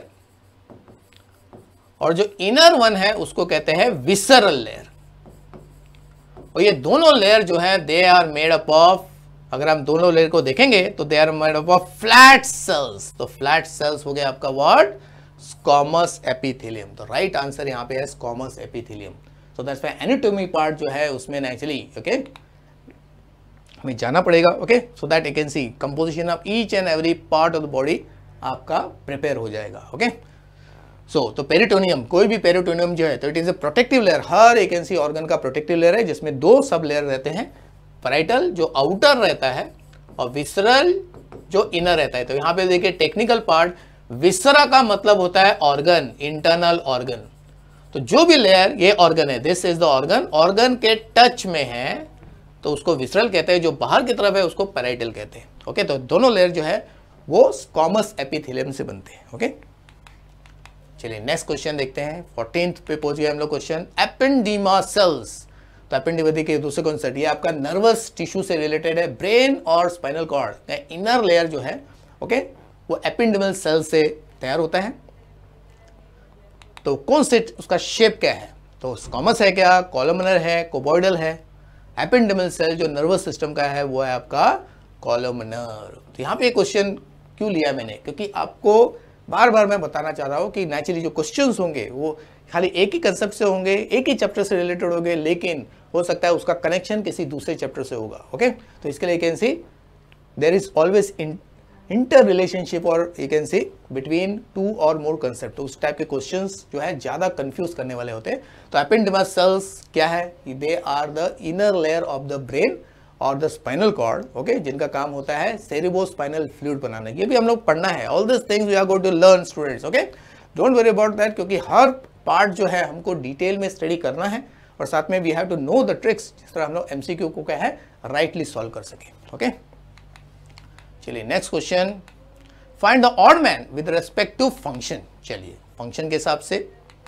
और जो इनर वन है उसको कहते हैं विसरल लेयर। और ये दोनों लेयर जो है they are made up of, अगर हम दोनों लेयर को देखेंगे तो they are made up of flat cells. तो फ्लैट सेल्स हो गया आपका वर्ड स्क्वामस एपिथेलियम। तो राइट आंसर यहाँ पे है squamous epithelium. So that's why anatomy part जो है उसमें एक्चुअली ओके हमें जाना पड़ेगा, okay, so that you can see composition of each and every part of the body आपका प्रिपेयर हो जाएगा, ओके। सो तो पेरिटोनियम, कोई भी पेरिटोनियम जो है तो it is a protective layer, हर एक ऐसी ऑर्गन का प्रोटेक्टिव लेयर है जिसमें दो सब लेयर रहते हैं, पैराइटल जो आउटर रहता है और विसरल जो इनर रहता है। तो यहाँ पे देखिए टेक्निकल पार्ट, विसरा का मतलब होता है ऑर्गन, इंटरनल ऑर्गन। तो जो भी लेयर ये ऑर्गन है, this is the organ, organ के टच में है तो उसको विसरल कहते हैं, जो बाहर की तरफ है उसको पैराइटल कहते हैं, ओके। तो दोनों लेयर जो है वो स्क्वामस एपिथेलियम से बनते हैं, ओके। चलिए नेक्स्ट क्वेश्चन देखते हैं। फोर्टीन्थ पे पहुंच गए हम लोग क्वेश्चन, एपेंडिमा सेल्स। तो एपेंडिमा के दूसरे कॉन्सेप्ट, ये आपका नर्वस टिश्यू से रिलेटेड है, ब्रेन और स्पाइनल कॉर्ड का इनर लेयर जो है ओके वो एपेंडिमल सेल से तैयार होता है। तो कौन से उसका शेप क्या है? तो स्क्वामस है क्या, कॉलमनर है, कोबॉइडल है? एपेंडिमल सेल जो नर्वस सिस्टम का है वो है आपका कॉलमनर। तो यहाँ पे क्वेश्चन क्यों लिया मैंने, क्योंकि आपको बार बार मैं बताना चाह रहा हूँ कि नेचुरली जो क्वेश्चंस होंगे वो खाली एक ही कंसेप्ट से होंगे, एक ही चैप्टर से रिलेटेड होंगे, लेकिन हो सकता है उसका कनेक्शन किसी दूसरे चैप्टर से होगा, ओके। तो इसके लिए can see there is always in inter relationship और you can see between two और मोर कंसेप्ट, तो उस टाइप के क्वेश्चंस जो है ज़्यादा कंफ्यूज करने वाले होते हैं। तो एपेंडिमस सेल्स क्या है? They are the inner layer of the brain और द स्पाइनल कॉर्ड, ओके, जिनका काम होता है सेरिब्रोस्पाइनल फ्लूइड बनाना। ये भी हम लोग पढ़ना है। All this things we are going to learn students, okay, don't worry about that, क्योंकि हर पार्ट जो है हमको डिटेल में स्टडी करना है और साथ में we have to know the tricks, जिस तरह हम लोग एमसीक्यू को क्या है राइटली सॉल्व कर सके। ओके, चलिए next question, find the odd man with respect to function. चलिए फंक्शन के हिसाब से,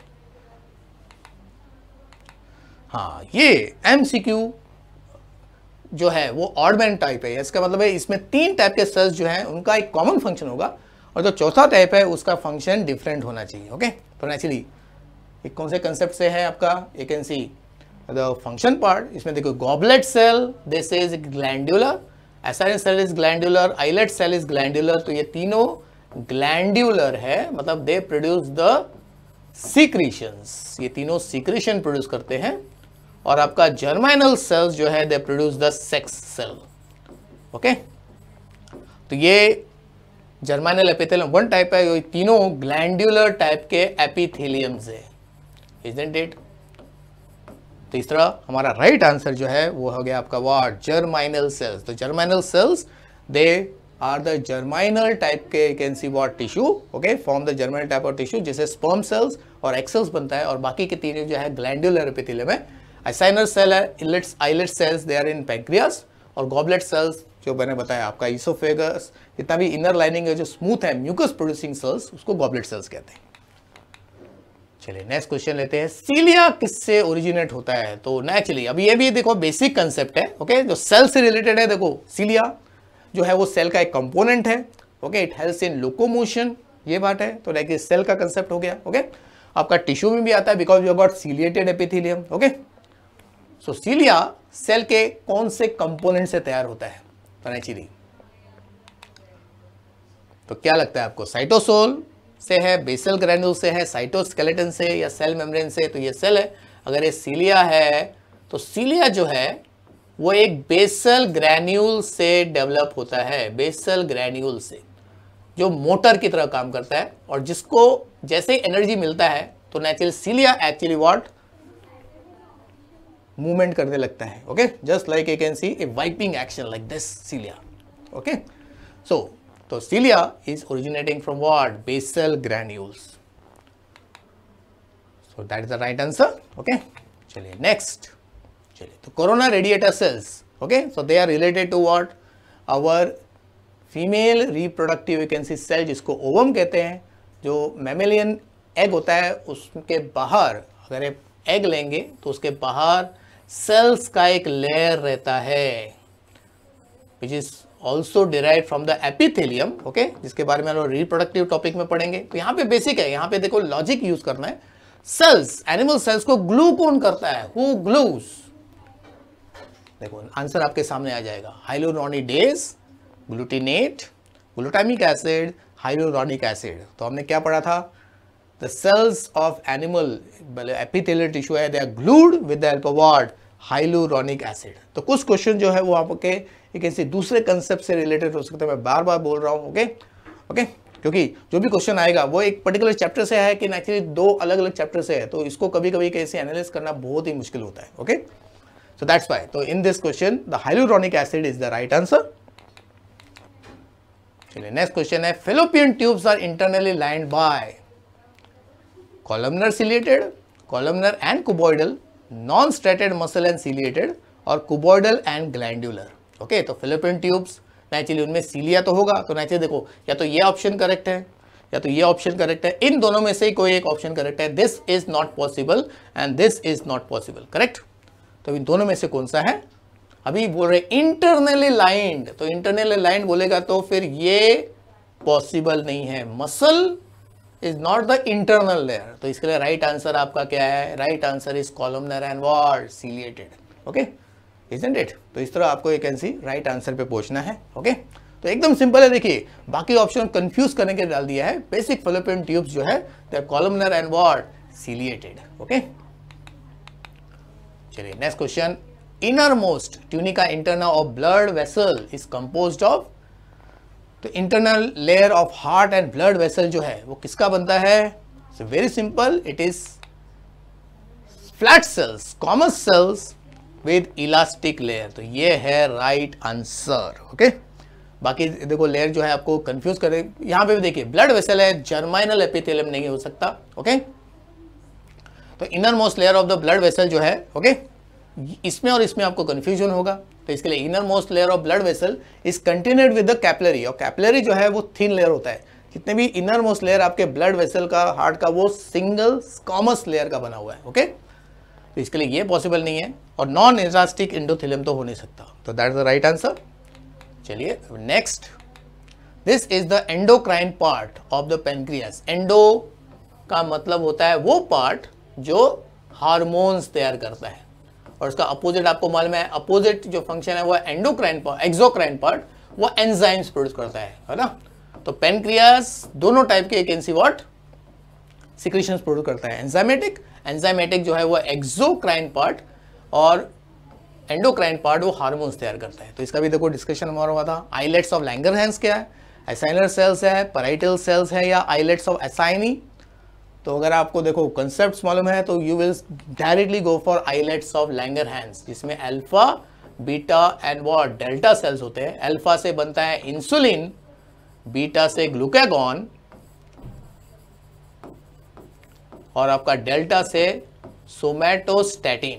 हाँ, ये एमसीक्यू जो है वो ऑड मैन टाइप है। इसका मतलब है इसमें तीन टाइप के सेल्स जो हैं उनका एक कॉमन फंक्शन होगा और जो चौथा टाइप है उसका फंक्शन डिफरेंट होना चाहिए। ओके, तो नेचुरली एक कौन से कंसेप्ट से है आपका, you can see the function part. इसमें देखो goblet cell, this is glandular, acinus cell is glandular, islet cell is glandular. तो ये तीनों ग्लैंडुलर है, मतलब दे प्रोड्यूस द सीक्रीशंस, ये तीनों सीक्रीशन प्रोड्यूस करते हैं। और आपका जर्माइनल सेल्स जो है they produce the sex cell. Okay, तो ये जर्माइनल एपिथेलियम वन टाइप है, ये तीनों ग्लैंडुलर टाइप के एपिथेलियम्स है, इजंट इट? तो इस तरह हमारा राइट आंसर जो है वो हो गया आपका व्हाट, जर्माइनल सेल्स। तो germinal cells they are the germinal type के, can see what, tissue, okay, form the germinal type of tissue, जैसे स्पर्म सेल्स और एक्स सेल्स बनता है। और बाकी के तीनों जो है ग्लैंडुलर एपिथेलियम है। एसाइनस सेल है, islets islet cells they are in pancreas, और गॉबलेट सेल्स जो मैंने बताया आपका इसोफेगस, जितना भी इनर लाइनिंग है जो स्मूथ है, म्यूकस प्रोड्यूसिंग सेल्स, उसको गॉबलेट सेल्स कहते हैं। चलिए नेक्स्ट क्वेश्चन लेते हैं, सीलिया किससे ओरिजिनेट होता है? तो नेचुरली अब ये भी देखो बेसिक कंसेप्ट है, ओके, जो सेल से रिलेटेड है। देखो सीलिया जो है वो सेल का एक कंपोनेंट है, okay, it helps in locomotion, ये बात है। तो लाइक सेल का कंसेप्ट हो गया, ओके। आपका टिश्यू में भी आता है because you got ciliated epithelium, okay. So cilia cell के कौन से कंपोनेंट से तैयार होता है? नेचुरली तो क्या लगता है आपको, साइटोसोल से है, बेसल ग्रैन्यूल से है, साइटोस्केलेटन से, या सेल मेम्ब्रेन से? तो ये सेल है। अगर ये सीलिया है तो सीलिया जो है वो एक बेसल ग्रैन्यूल से डेवलप होता है, बेसल ग्रैन्यूल से, जो मोटर की तरह काम करता है और जिसको जैसे ही एनर्जी मिलता है तो natural cilia actually what, movement करने लगता है। Okay, just like you can see a wiping action like this cilia. Okay, so तो cilia is originating from what, basal granules. So that is the right answer. Okay, चलिए next, चलिए तो corona radiata cells, okay, so they are related to what, our female reproductive you can see cell, जिसको ovum कहते हैं। जो mammalian egg होता है उसके बाहर अगर एक एग लेंगे तो उसके बाहर सेल्स का एक लेयर रहता है, which is also derive from the epithelium, okay, जिसके बारे में हम लोग रिप्रोडक्टिव टॉपिक में पढ़ेंगे। तो यहाँ पे बेसिक है, यहाँ पे देखो लॉजिक यूज करना है। सेल्स, एनिमल सेल्स को ग्लू कौन करता है? Who glues? देखो आंसर आपके सामने आ जाएगा, hyaluronidase, glutinate, glutamic acid, hyaluronic acid. तो हमने क्या पढ़ा था, the cells of animal epithelial tissue है, they are glued with the help of what, hyaluronic acid. तो कुछ क्वेश्चन जो है वो आपके एक ऐसे दूसरे कंसेप्ट से रिलेटेड हो सकते हैं, मैं बार बार बोल रहा हूँ, ओके ओके, क्योंकि जो भी क्वेश्चन आएगा वो एक पर्टिकुलर चैप्टर से है कि एक्चुअली दो अलग अलग चैप्टर से है, तो इसको कभी कभी कैसे एनालाइज करना बहुत ही मुश्किल होता है। ओके, सो दैट्स व्हाई, तो in this question the hyaluronic acid is the right answer. चलिए नेक्स्ट क्वेश्चन है, fallopian tubes are internally lined by columnar ciliated, columnar and cuboidal, non-striated muscle and ciliated, और cuboidal and glandular। ओके, तो fallopian tubes naturally उनमें cilia तो होगा, तो naturally देखो या तो ये ऑप्शन करेक्ट है या तो ये ऑप्शन करेक्ट है, इन दोनों में से कोई एक ऑप्शन करेक्ट है। This is not possible and this is not possible, correct? तो इन दोनों में से कौन सा है? अभी बोल रहे इंटरनली लाइंड, तो इंटरनली लाइंड बोलेगा तो फिर ये पॉसिबल नहीं है, muscle is not the internal layer. तो इसके लिए राइट आंसर आपका क्या है? Right answer is columnar and what, ciliated. Okay, isn't it? तो इस तरह आपको एक ऐसी राइट आंसर पे पहुंचना है। ओके, तो एकदम सिंपल है, देखिए बाकी ऑप्शन कंफ्यूज करने के डाल दिया है। बेसिक फेलोपियन ट्यूब्स जो है they are columnar and what, ciliated. Okay, चलिए next question, inner most tunica interna of blood vessel is composed of, तो internal layer of heart and blood vessel जो है वो किसका बनता है? Very simple, it is flat cells, common cells with elastic layer. तो ये है राइट आंसर। ओके, बाकी देखो लेयर जो है आपको कंफ्यूज करे, यहां पे भी देखिए ब्लड वेसल है, जर्माइनल एपिथेलियम नहीं हो सकता। ओके, तो inner most layer of the blood vessel जो है, ओके, इसमें और इसमें आपको कंफ्यूजन होगा। तो इसके लिए inner most layer of blood vessel is continued with the capillary, और कैपिलरी जो है वो थिन लेयर होता है। जितने भी इनर मोस्ट लेयर आपके ब्लड वेसल का, हार्ट का, वो सिंगल स्क्वामस लेयर का बना हुआ है। ओके, तो इसके लिए ये पॉसिबल नहीं है, और नॉन इलास्टिक एंडोथेलियम तो हो नहीं सकता। तो that is the right answer. चलिए next, this is the endocrine part of the pancreas. Endo का मतलब होता है वो पार्ट जो हार्मोन्स तैयार करता है, और उसका अपोजिट आपको मालूम है, अपोजिट जो फंक्शन है वो एंडोक्राइन पार्ट, एक्सोक्राइन पार्ट, वो एंजाइम्स प्रोड्यूस करता है, है ना। तो पेनक्रियास दोनों टाइप के can see what secretions produce करता है, एंजाइमेटिक, एंजाइमेटिक जो है वो एक्सोक्राइन पार्ट, और एंडोक्राइन पार्ट वो हार्मोन्स तैयार करता है। तो इसका भी देखो डिस्कशन हमारा हुआ था। आइलेट्स ऑफ लैंगरहैंस क्या है? एसाइनर सेल्स है, पैराइटल सेल्स है, या आइलेट्स ऑफ एसाइनी। तो अगर आपको देखो कंसेप्ट्स मालूम है तो you will directly go for islets of Langerhans, जिसमें alpha, beta and what delta cells होते हैं। अल्फा से बनता है इंसुलिन, बीटा से ग्लूकागॉन, और आपका डेल्टा से somatostatin.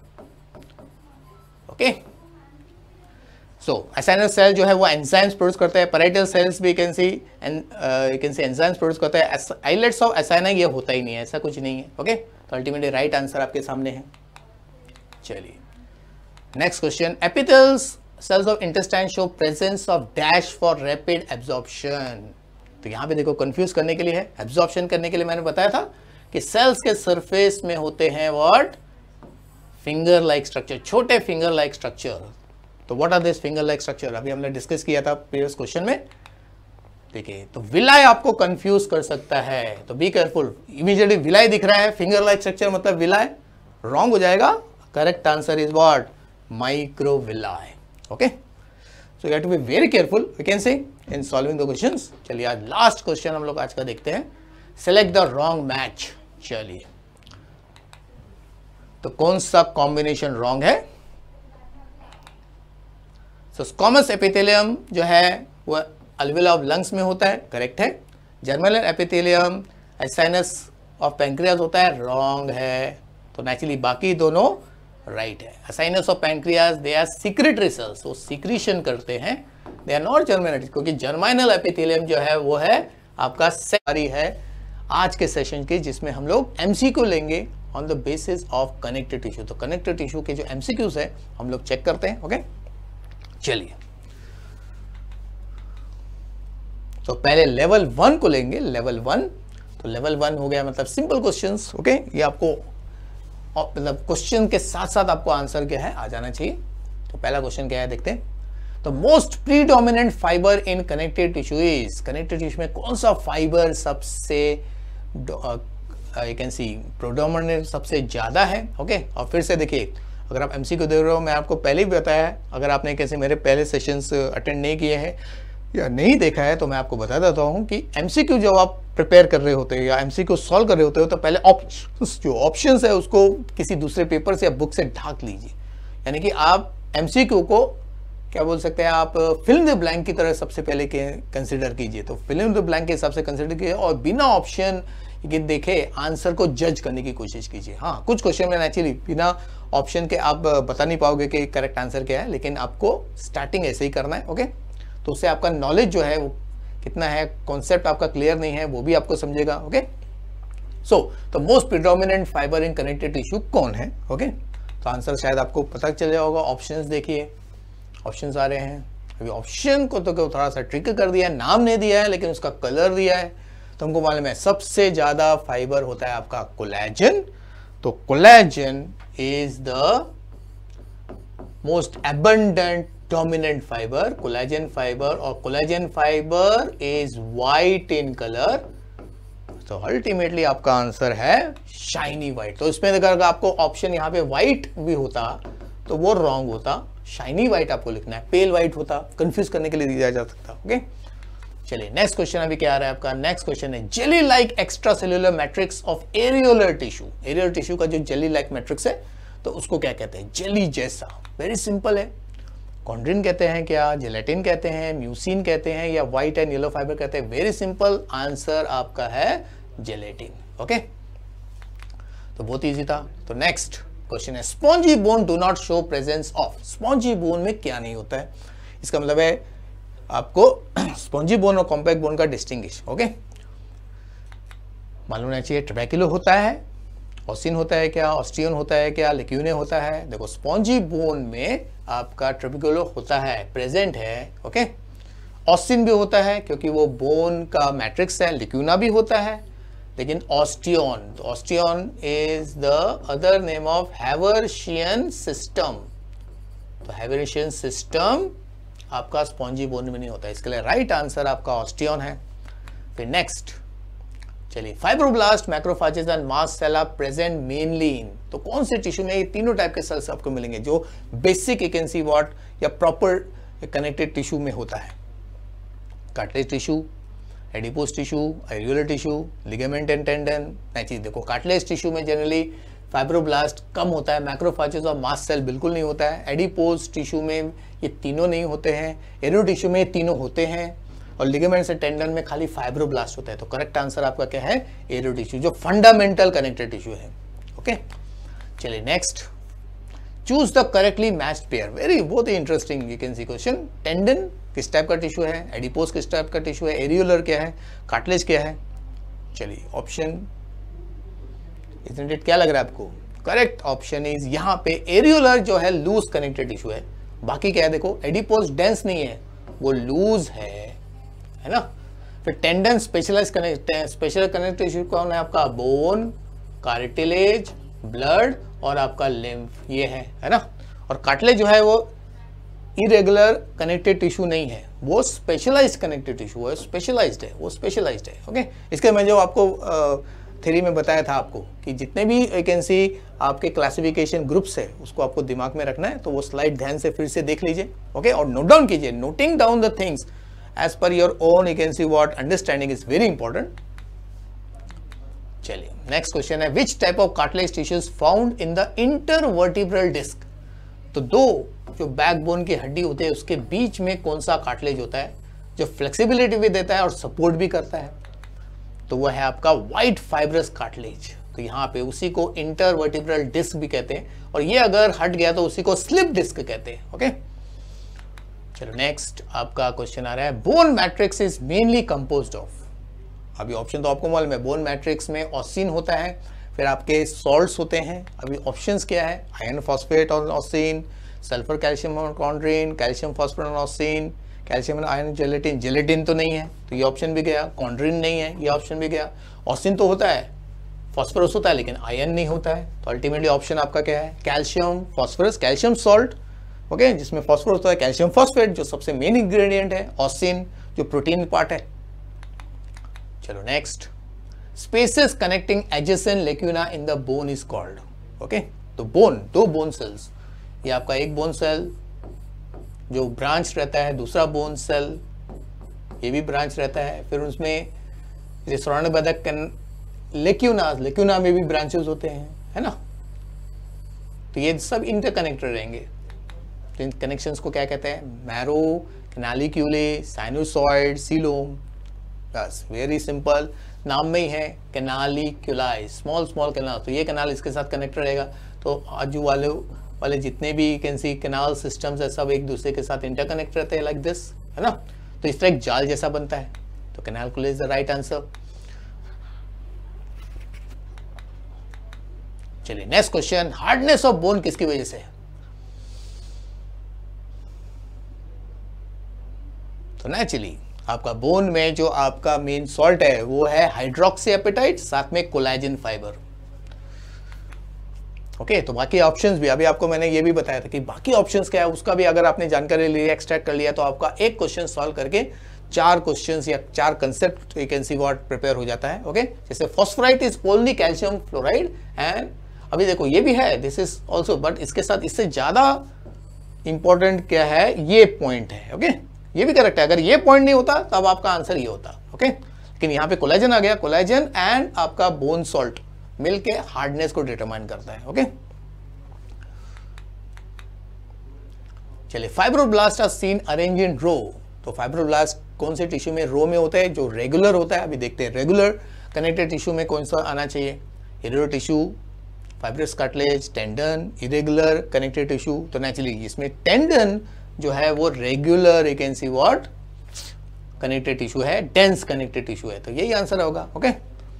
Okay, so acinar cell जो है वो एंजाइम्स प्रोड्यूस करता है, पैराइटल सेल्स भी can see you can see enzymes produce करता है। आइलेट्स ऑफ एसाइना ये होता ही नहीं है, ऐसा कुछ नहीं है। ओके, तो अल्टीमेटली राइट आंसर आपके सामने है। चलिए next question, epithelial cells of intestine show presence of dash for rapid absorption. तो यहाँ पे देखो कंफ्यूज करने के लिए है, एब्जॉर्प्शन करने के लिए मैंने बताया था कि सेल्स के सरफेस में होते हैं व्हाट फिंगर लाइक स्ट्रक्चर, छोटे फिंगर लाइक स्ट्रक्चर। तो what are this finger like structure? अभी हमने डिस्कस किया था प्रीवियस क्वेश्चन में। देखिए, तो विलाई आपको कंफ्यूज कर सकता है, तो बी केयरफुल। इमीडिएटली विलाई दिख रहा है, फिंगर लाइक स्ट्रक्चर मतलब विलाई, रॉन्ग हो जाएगा। Correct answer is what microvilli. Okay, so you have to be very careful, we can say in solving the questions. चलिए आज लास्ट क्वेश्चन हम लोग आज का देखते हैं, सेलेक्ट द रॉन्ग मैच। चलिए, तो कौन सा कॉम्बिनेशन रॉन्ग है? सो स्क्वामस एपिथेलियम जो है वो अल्वेला ऑफ लंग्स में होता है, करेक्ट है। Germinal epithelium acinus of pancreas होता है, रॉन्ग है। तो नेचुरली बाकी दोनों राइट है। Acinus of pancreas they are secretory cells, वो सिक्रीशन करते हैं, दे आर नॉट जर्मिनेटेड, क्योंकि जर्मिनल एपिथेलियम जो है वो है आपका सेरी है आज के सेशन के, जिसमें हम लोग एमसीक्यू लेंगे on the basis of connective tissue. तो कनेक्टिव टिश्यू के जो एमसीक्यूज है हम लोग चेक करते हैं। ओके, चलिए तो पहले लेवल वन को लेंगे, लेवल वन। तो लेवल वन हो गया मतलब सिंपल क्वेश्चंस। ओके, ये आपको मतलब क्वेश्चन के साथ साथ आपको आंसर क्या है आ जाना चाहिए। तो पहला क्वेश्चन क्या है देखते हैं। तो most predominant fibre in connective tissue is, connective tissue में कौन सा फाइबर सबसे यू कैन सी प्रोडोमिनेंट सबसे ज्यादा है। Okay okay? और फिर से देखिए, अगर आप एमसीक्यू दे रहे हो, मैं आपको पहले ही बताया है, अगर आपने कैसे मेरे पहले सेशंस अटेंड नहीं किए हैं या नहीं देखा है तो मैं आपको बता देता हूं कि एमसीक्यू जब आप प्रिपेयर कर रहे होते हो या एमसीक्यू सॉल्व कर रहे होते हो तो पहले ऑप्शंस, जो ऑप्शंस है उसको किसी दूसरे पेपर से या बुक से ढाक लीजिए। यानी कि आप एमसीक्यू को क्या बोल सकते हैं, आप फिल्म द ब्लैंक की तरह सबसे पहले कंसिडर कीजिए। तो फिल्म द ब्लैंक के हिसाब से कंसिडर कीजिए और बिना ऑप्शन कि देखे आंसर को जज करने की कोशिश कीजिए। हाँ, कुछ क्वेश्चन में एक्चुअली बिना ऑप्शन के आप बता नहीं पाओगे कि करेक्ट आंसर क्या है, लेकिन आपको स्टार्टिंग ऐसे ही करना है। ओके, तो उससे आपका नॉलेज जो है वो कितना है, कॉन्सेप्ट आपका क्लियर नहीं है वो भी आपको समझेगा। ओके, सो तो most predominant fibre in connective tissue कौन है? ओके, तो आंसर शायद आपको पता चल जाएगा होगा। ऑप्शंस देखिए, ऑप्शंस आ रहे हैं। अभी ऑप्शन को तो थोड़ा सा ट्रिक कर दिया है, नाम नहीं दिया है लेकिन उसका कलर दिया है। तो हमको मालूम है सबसे ज्यादा फाइबर होता है आपका कोलेजन। तो collagen is the most abundant dominant fibre, collagen fibre, और collagen fibre is white in colour. तो अल्टीमेटली आपका आंसर है शाइनी व्हाइट। तो इसमें अगर आपको ऑप्शन यहाँ पे व्हाइट भी होता तो वो रॉन्ग होता, शाइनी व्हाइट आपको लिखना है, पेल व्हाइट होता, कंफ्यूज करने के लिए दिया जा सकता। ओके, चलिए नेक्स्ट क्वेश्चन अभी क्या आ रहा है आपका, नेक्स्ट क्वेश्चन है jelly like extra cellular matrix of areolar tissue. Areolar tissue का जो जेली लाइक मैट्रिक्स है तो उसको क्या कहते हैं, जेली जैसा। वेरी सिंपल है, कॉन्ड्रिन कहते हैं क्या, जेलेटिन कहते हैं, म्यूसिन कहते हैं, या व्हाइट एंड येलो फाइबर कहते हैं। वेरी सिंपल आंसर आपका है जेलेटिन। ओके, तो बहुत इजी था। तो नेक्स्ट क्वेश्चन है spongy bone do not show presence of. Spongy bone में क्या नहीं होता है, इसका मतलब है आपको स्पॉन्जी बोन और कॉम्पैक्ट बोन का डिस्टिंग्विश। ओके, मालूम होना चाहिए ट्रैबेकुलर होता है, ऑसिन होता है क्या, ऑस्टियन होता है क्या, लेक्यूने होता है। देखो स्पॉन्जी बोन में आपका ट्रैबेकुलर होता है, प्रेजेंट है। ओके, ऑस्टिन भी होता है क्योंकि वो बोन का मैट्रिक्स है, लेक्यूना भी होता है, लेकिन osteon, osteon is the other name of Haversian system. तो हैवर्शियन सिस्टम आपका स्पॉन्जी बोन में नहीं होता है, इसके लिए राइट आंसर आपका ऑस्टियन है। फिर नेक्स्ट चलिए, fibroblast, macrophages and mast cell are present mainly in. तो कौन से टिश्यू में ये तीनों टाइप के सेल्स आपको मिलेंगे जो basic you can see what या प्रॉपर कनेक्टेड टिश्यू में होता है। Cartilage tissue, adipose tissue, areolar tissue, ligament and tendon. Next देखो कार्टिलेज टिश्यू में जनरली फाइब्रोब्लास्ट कम होता है, मैक्रोफेजेस और मास्ट सेल बिल्कुल नहीं होता है। एडिपोस टिश्यू में ये तीनों नहीं होते हैं, एरियो टिश्यू में ये तीनों होते हैं, और लिगामेंट से टेंडन में खाली फाइब्रोब्लास्ट होता है। तो करेक्ट आंसर आपका क्या है, एरियो टिश्यू, जो फंडामेंटल कनेक्टेड टिश्यू है। ओके, चलिए next, choose the correctly matched pair. Very बहुत ही interesting you can see question. Tendon किस टाइप का टिश्यू है, एडिपोस किस टाइप का टिश्यू है, एरियोलर क्या है, कार्टिलेज क्या है। चलिए ऑप्शन इट क्या लग रहा है आपको, करेक्ट ऑप्शन इज यहाँ पे एरियोलर जो है लूज कनेक्टेड टिश्यू है। बाकी क्या है देखो, एडिपोस डेंस नहीं है, वो लूज है, है ना। फिर tendon specialize connect, special connected tissue कौन है आपका, बोन, कार्टिलेज, ब्लड और आपका लिम्फ, ये है है ना। और कार्टिलेज जो है वो इरेगुलर कनेक्टेड टिश्यू नहीं है, वो स्पेशलाइज्ड कनेक्टेड टिश्यू है, स्पेशलाइज्ड है, वो स्पेशलाइज्ड है। ओके, इसके मैं जो आपको थ्योरी में बताया था आपको कि जितने भी वैकेंसी आपके क्लासिफिकेशन ग्रुप्स है उसको आपको दिमाग में रखना है, तो वो स्लाइड ध्यान से फिर से देख लीजिए। ओके, और नोट डाउन कीजिए, noting down the things as per your own you can see what understanding is very important. चलिए नेक्स्ट क्वेश्चन है which type of cartilage tissues found in the intervertebral disc। तो दो जो backbone की हड्डी होती है उसके बीच में कौन सा कार्टिलेज होता है जो फ्लेक्सिबिलिटी भी देता है और सपोर्ट भी करता है, तो वो है आपका व्हाइट फाइब्रस कार्टिलेज। तो यहाँ पे उसी को इंटरवर्टिब्रल डिस्क भी कहते हैं, और ये अगर हट गया तो उसी को स्लिप डिस्क कहते हैं। ओके, चलो नेक्स्ट आपका क्वेश्चन आ रहा है bone matrix is mainly composed of. अभी ऑप्शन तो आपको मालूम है, बोन मैट्रिक्स में ऑसिन होता है, फिर आपके सॉल्ट्स होते हैं। अभी ऑप्शंस क्या है, आयरन फॉस्फेट और ऑसिन, सल्फर कैल्शियम और कॉन्ड्रिन, कैल्शियम फॉस्फेट और ऑसिन, कैल्शियम और आयरन जेलेटिन। जेलेटिन तो नहीं है तो ये ऑप्शन भी गया, कॉन्ड्रिन नहीं है ये ऑप्शन भी गया, ऑसिन तो होता है, फॉस्फोरस होता है लेकिन आयरन नहीं होता है। तो अल्टीमेटली ऑप्शन आपका क्या है, calcium phosphorus, calcium salt, okay okay, जिसमें फॉस्फोरस होता है, कैल्शियम फॉस्फेट जो सबसे मेन इंग्रेडिएंट है, ऑसिन जो प्रोटीन पार्ट है। चलो next, spaces connecting adjacent lacuna in the bone is called. Okay, तो बोन, दो बोन सेल्स, ये आपका एक बोन सेल जो ब्रांच रहता है, दूसरा बोन सेल ये भी ब्रांच रहता है, फिर उसमें surrounded by the lacuna, lacuna में भी ब्रांचेस होते हैं, है ना। तो ये सब इंटरकनेक्टेड रहेंगे। इन कनेक्शंस को क्या कहते हैं, मैरो, कैनालिक्यूले, साइनोसॉइड, सीलोम। बस वेरी सिंपल, नाम में ही है कैनालिक्यूलाई, स्मॉल स्मॉल कैनाल। तो ये कैनाल इसके साथ कनेक्ट रहेगा, तो आजू वाले वाले जितने भी कैन सी कैनाल सिस्टम्स है सब एक दूसरे के साथ इंटरकनेक्ट रहते हैं लाइक दिस, है ना। तो इस तरह एक जाल जैसा बनता है, तो canaliculi is the right answer. चलिए next question, hardness of bone किसकी वजह से है। तो नेचुरली आपका बोन में जो आपका मेन सॉल्ट है वो है हाइड्रोक्सी एपेटाइट, साथ में कोलेजन फाइबर। ओके, तो बाकी ऑप्शंस भी अभी आपको मैंने ये भी बताया था कि बाकी ऑप्शंस क्या है उसका भी अगर आपने जानकारी ली, एक्सट्रैक्ट कर लिया, तो आपका एक क्वेश्चन सॉल्व करके चार क्वेश्चंस या चार concept you can see what prepare हो जाता है। ओके, जैसे phosphorite is only calcium fluoride, and अभी देखो ये भी है, दिस इज ऑल्सो, बट इसके साथ इससे ज्यादा इंपॉर्टेंट क्या है, ये पॉइंट है। ओके, ये भी करेक्ट है। अगर ये पॉइंट नहीं होता तब आपका आंसर ये होता, ओके। लेकिन यहाँ पे कोलेजन आ गया, कोलेजन एंड आपका बोन सॉल्ट मिलके हार्डनेस को डिटरमाइन करता है, ओके। चलिए, fibroblast are seen arrange in row. तो फाइब्रोब्लास्ट कौन से टिश्यू में? रो में होता है, जो रेगुलर होता है। अभी देखते हैं रेगुलर कनेक्टेड टिश्यू में कौन सा आना चाहिए। Irregular tissue, fibrous cartilage, tendon, irregular connected tissue. तो नेचुरली इसमें टेंडन जो है वो regular, you can see what, connected tissue है, डेंस कनेक्टेड टिश्यू है। तो यही आंसर होगा, ओके।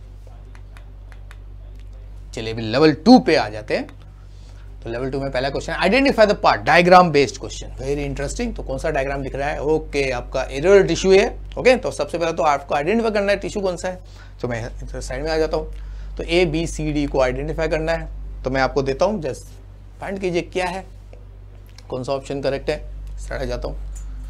चलिए अभी लेवल टू पे आ जाते हैं। तो लेवल टू में पहला question, identify the part, diagram based question, very interesting. तो कौन सा डायग्राम दिख रहा है? ओके okay, आपका इरेगुलर टिश्यू है, ओके okay, तो सबसे पहले तो आपको आइडेंटिफाई करना है टिश्यू कौन सा है। तो मैं साइड में आ जाता हूँ। तो ए बी सी डी को आइडेंटिफाई करना है। तो मैं आपको देता हूँ, जस्ट फाइंड कीजिए क्या है, कौन सा ऑप्शन करेक्ट है। साइड आ जाता हूँ।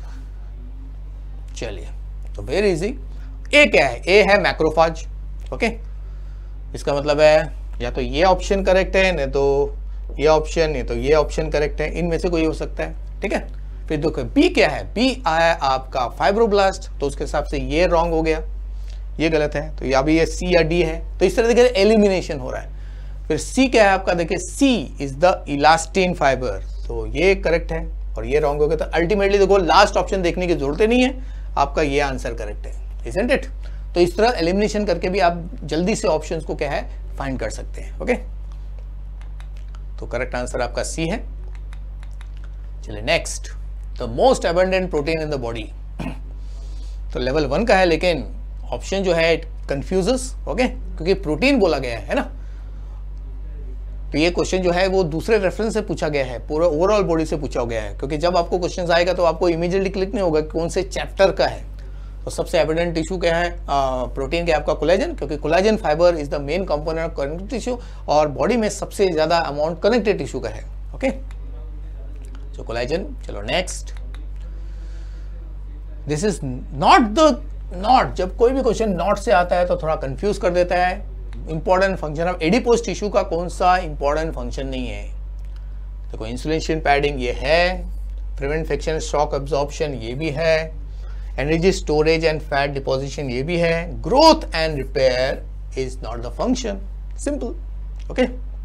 चलिए, तो वेरी इजी। ए क्या है? ए है मैक्रोफाज, ओके okay? इसका मतलब है या तो ये ऑप्शन करेक्ट है, नहीं तो ये ऑप्शन, नहीं तो ये ऑप्शन करेक्ट है। इनमें से कोई हो सकता है, ठीक है। फिर देखो बी क्या है? बी आया आपका फाइब्रोब्लास्ट, तो उसके हिसाब से ये रॉन्ग हो गया, ये गलत है। तो या भी ये सी या डी है। तो इस तरह देखिए एलिमिनेशन हो रहा है। फिर सी क्या है आपका? देखिए C is the elastin fibre, तो ये करेक्ट है और ये रॉन्ग हो गया। तो अल्टीमेटली देखो लास्ट ऑप्शन देखने की जरूरत नहीं है, आपका ये आंसर करेक्ट है, इजंट इट। तो इस तरह एलिमिनेशन करके भी आप जल्दी से ऑप्शंस को क्या है फाइंड कर सकते हैं, ओके। तो करेक्ट आंसर आपका सी है। चलिए next, the most abundant protein in the body. तो लेवल वन का है, लेकिन ऑप्शन जो है इट कंफ्यूजेस, ओके, क्योंकि प्रोटीन बोला गया है ना। तो ये क्वेश्चन जो है वो दूसरे रेफरेंस से पूछा गया है, पूरा ओवरऑल बॉडी से पूछा गया है। क्योंकि जब आपको क्वेश्चन आएगा तो आपको इमीडिएटली क्लिक नहीं होगा कौन से चैप्टर का है। तो सबसे एविडेंट टिश्यू क्या है? प्रोटीन क्या है आपका? कोलेजन, क्योंकि collagen fibre is the main component of connective tissue और बॉडी में सबसे ज्यादा अमाउंट कनेक्टेड टिश्यू का है, ओके। तो कोलेजन। चलो next, this is not the not. जब कोई भी क्वेश्चन नॉट से आता है तो थोड़ा कंफ्यूज कर देता है। Important function of adipose tissue का कौन सा इंपॉर्टेंट फंक्शन नहीं है? देखो इंसुलेशन पैडिंग ये है, प्रिवेंट फ्रिक्शन शॉक एब्जॉर्प्शन ये भी है, energy storage and fat deposition ये भी है, growth and repair is not the function, simple, okay.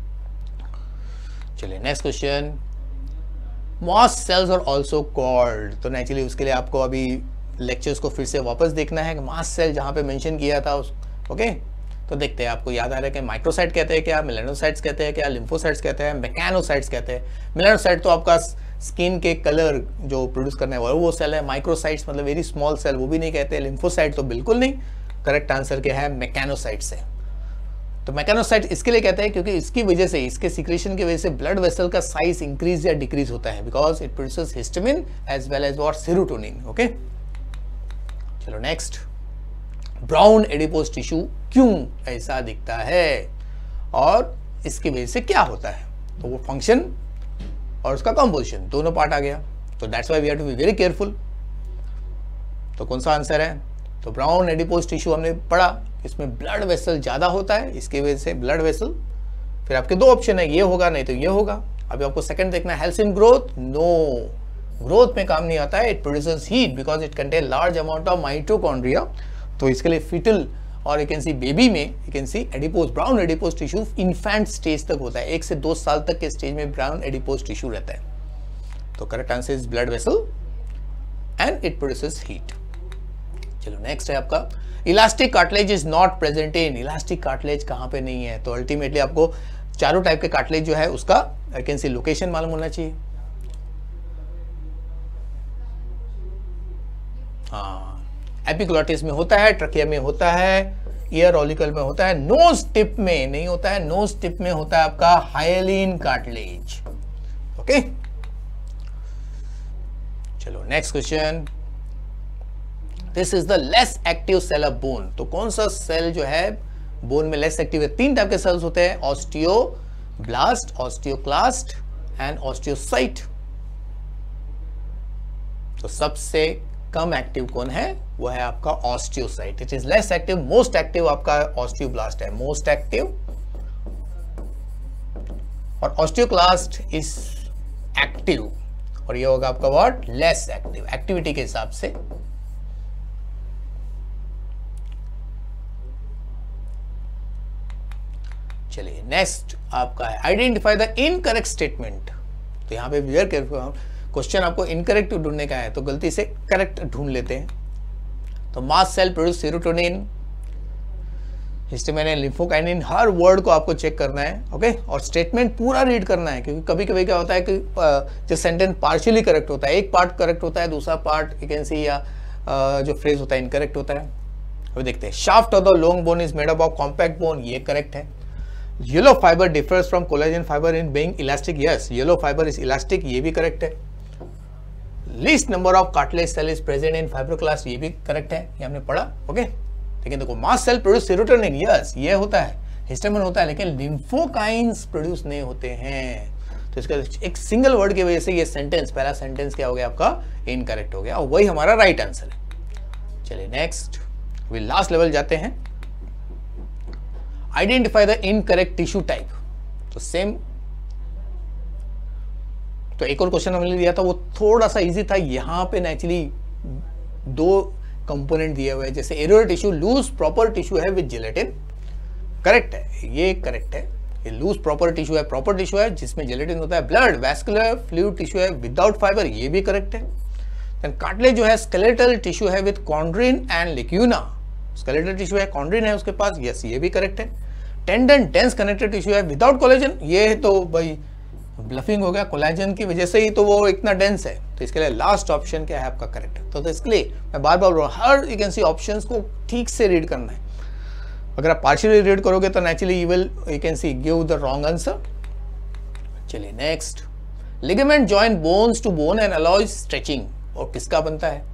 चलिए next question, mast cells are also called. तो नेचुरली उसके लिए आपको अभी लेक्चर्स को फिर से वापस देखना है कि मास्ट सेल जहां पे मेंशन किया था उस, ओके। तो देखते हैं आपको याद आ रहा है कि माइक्रोसाइट कहते हैं क्या, मेलानोसाइट्स कहते हैं क्या, लिम्फोसाइट्स कहते हैं, मैकेनोसाइट्स कहते हैं। मेलानोसाइट तो आपका स्किन के कलर जो प्रोड्यूस करने वाला वो सेल है। माइक्रोसाइट्स मतलब वेरी स्मॉल सेल, वो भी नहीं कहते। लिम्फोसाइट तो बिल्कुल नहीं। करेक्ट आंसर क्या है? मैकेनोसाइट्स है। तो मैकेनोसाइट इसके लिए कहते हैं क्योंकि इसकी वजह से, इसके सीक्रेशन की वजह से ब्लड वेसल का साइज इंक्रीज या डिक्रीज होता है, because it produces histamine as well as what, serotonin, okay. चलो नेक्स्ट, ब्राउन एडिपोज टिश्यू क्यों ऐसा दिखता है और इसकी वजह से क्या होता है? तो वो फंक्शन और उसका कंपोजिशन दोनों पार्ट आ गया। तो that's why we have to be very careful. तो कौन सा आंसर है? तो ब्राउन एडिपोज टिश्यू हमने पढ़ा, इसमें ब्लड वेसल ज्यादा होता है, इसकी वजह से ब्लड वेसल। फिर आपके दो ऑप्शन है, ये होगा नहीं तो ये होगा। अभी आपको सेकंड देखना है, helps in growth. No, growth में काम नहीं आता है। It produces heat because it contain large amount of mitochondria. तो इसके लिए फिटल और यू कैन सी बेबी में you can see adipose, brown adipose tissue infant stage तक होता है। एक से दो साल तक के स्टेज में ब्राउन एडिपोज टिश्यू रहता है। तो correct answer is blood vessel and it produces heat. चलो नेक्स्ट है आपका, elastic cartilage is not present in. Elastic cartilage कहां पे नहीं है? तो अल्टीमेटली आपको चारों टाइप के कार्टिलेज जो है उसका यू कैन सी लोकेशन मालूम होना चाहिए। हाँ, एपिग्लॉटिस में होता है, ट्रकिया में होता है, ईयर ऑलिकल में होता है, नोज टिप में नहीं होता है। नोज टिप में होता है आपका हाइलिन कार्टिलेज, ओके। चलो next question, this is the less active cell of bone. तो कौन सा सेल जो है बोन में लेस एक्टिव है? तीन टाइप के सेल्स होते हैं, ऑस्टियोब्लास्ट, ऑस्टियोक्लास्ट एंड ऑस्टियोसाइट। तो सबसे कम एक्टिव कौन है? वो है आपका osteocyte. It is less active. Most active आपका ऑस्टियोब्लास्ट है, मोस्ट एक्टिव। और ऑस्टियोक्लास्ट इज एक्टिव और ये होगा आपका व्हाट, लेस एक्टिव, एक्टिविटी के हिसाब से। चलिए नेक्स्ट आपका है आइडेंटिफाई द इनकरेक्ट स्टेटमेंट। तो यहाँ पे वेयर केयरफुल, क्वेश्चन आपको इनकरेक्ट ढूंढने का है तो गलती से करेक्ट ढूंढ लेते हैं। तो mast cell produce serotonin, histamine and lymphokinin, हर वर्ड को आपको चेक करना है, ओके, और स्टेटमेंट पूरा रीड करना है, क्योंकि कभी कभी क्या होता है कि जो सेंटेंस पार्शियली करेक्ट होता है, एक पार्ट करेक्ट होता है, दूसरा पार्ट यू कैन सी या जो फ्रेज होता है इनकरेक्ट होता है। अभी देखते हैं, shaft of the long bone is made up of compact bone, ये करेक्ट है। Yellow fibre differs from collagen fibre in being elastic, yes, yellow fibre is elastic, ये भी करेक्ट है। Least number of cartilage cell is present in fibroclast, ये भी correct है, ये हमने पढ़ा, ओके। लेकिन देखो mast cell produce serotonin, yes ये होता है, हिस्टामिन होता है, लेकिन लिम्फोकाइंस प्रोड्यूस नहीं होते हैं। तो इसका एक सिंगल वर्ड की वजह से ये सेंटेंस, पहला सेंटेंस क्या हो गया आपका, इनकरेक्ट हो गया, और वही हमारा राइट आंसर है। चलिए नेक्स्ट, अभी लास्ट लेवल जाते हैं, identify the incorrect tissue type. तो सेम, तो एक और क्वेश्चन हमने दिया था, वो थोड़ा सा इजी था, यहां पे नेचुरली दो कंपोनेंट दिए हुए हैं, जैसे areolar tissue loose proper tissue है विद जिलेटिन, करेक्ट है, ये करेक्ट है, ये लूज प्रॉपर टिश्यू है, प्रॉपर टिश्यू है जिसमें जिलेटिन होता है। ब्लड वैस्कुलर फ्लूइड टिश्यू है विदाउट फाइबर, ये भी करेक्ट है। देन कार्टिलेज जो है स्केलेटल टिश्यू है with chondrin and lacuna, skeletal tissue है, कॉन्ड्रिन है उसके पास, यस ये भी करेक्ट है। टेंडन डेंस कनेक्टेड टिश्यू है विदाउट कोलेजन, ये तो भाई ब्लफिंग हो गया, कोलेजन की वजह से ही तो वो इतना डेंस है, तो इसके लिए लास्ट ऑप्शन क्या है आपका करेक्ट है। तो, तो इसके लिए मैं बार बार बोल रहा हूँ, हर यू कैन सी ऑप्शंस को ठीक से रीड करना है। अगर आप पार्शियली रीड करोगे तो naturally you will you can see give the wrong answer. चलिए next, ligament join bones to bone and allows stretching, और किसका बनता है?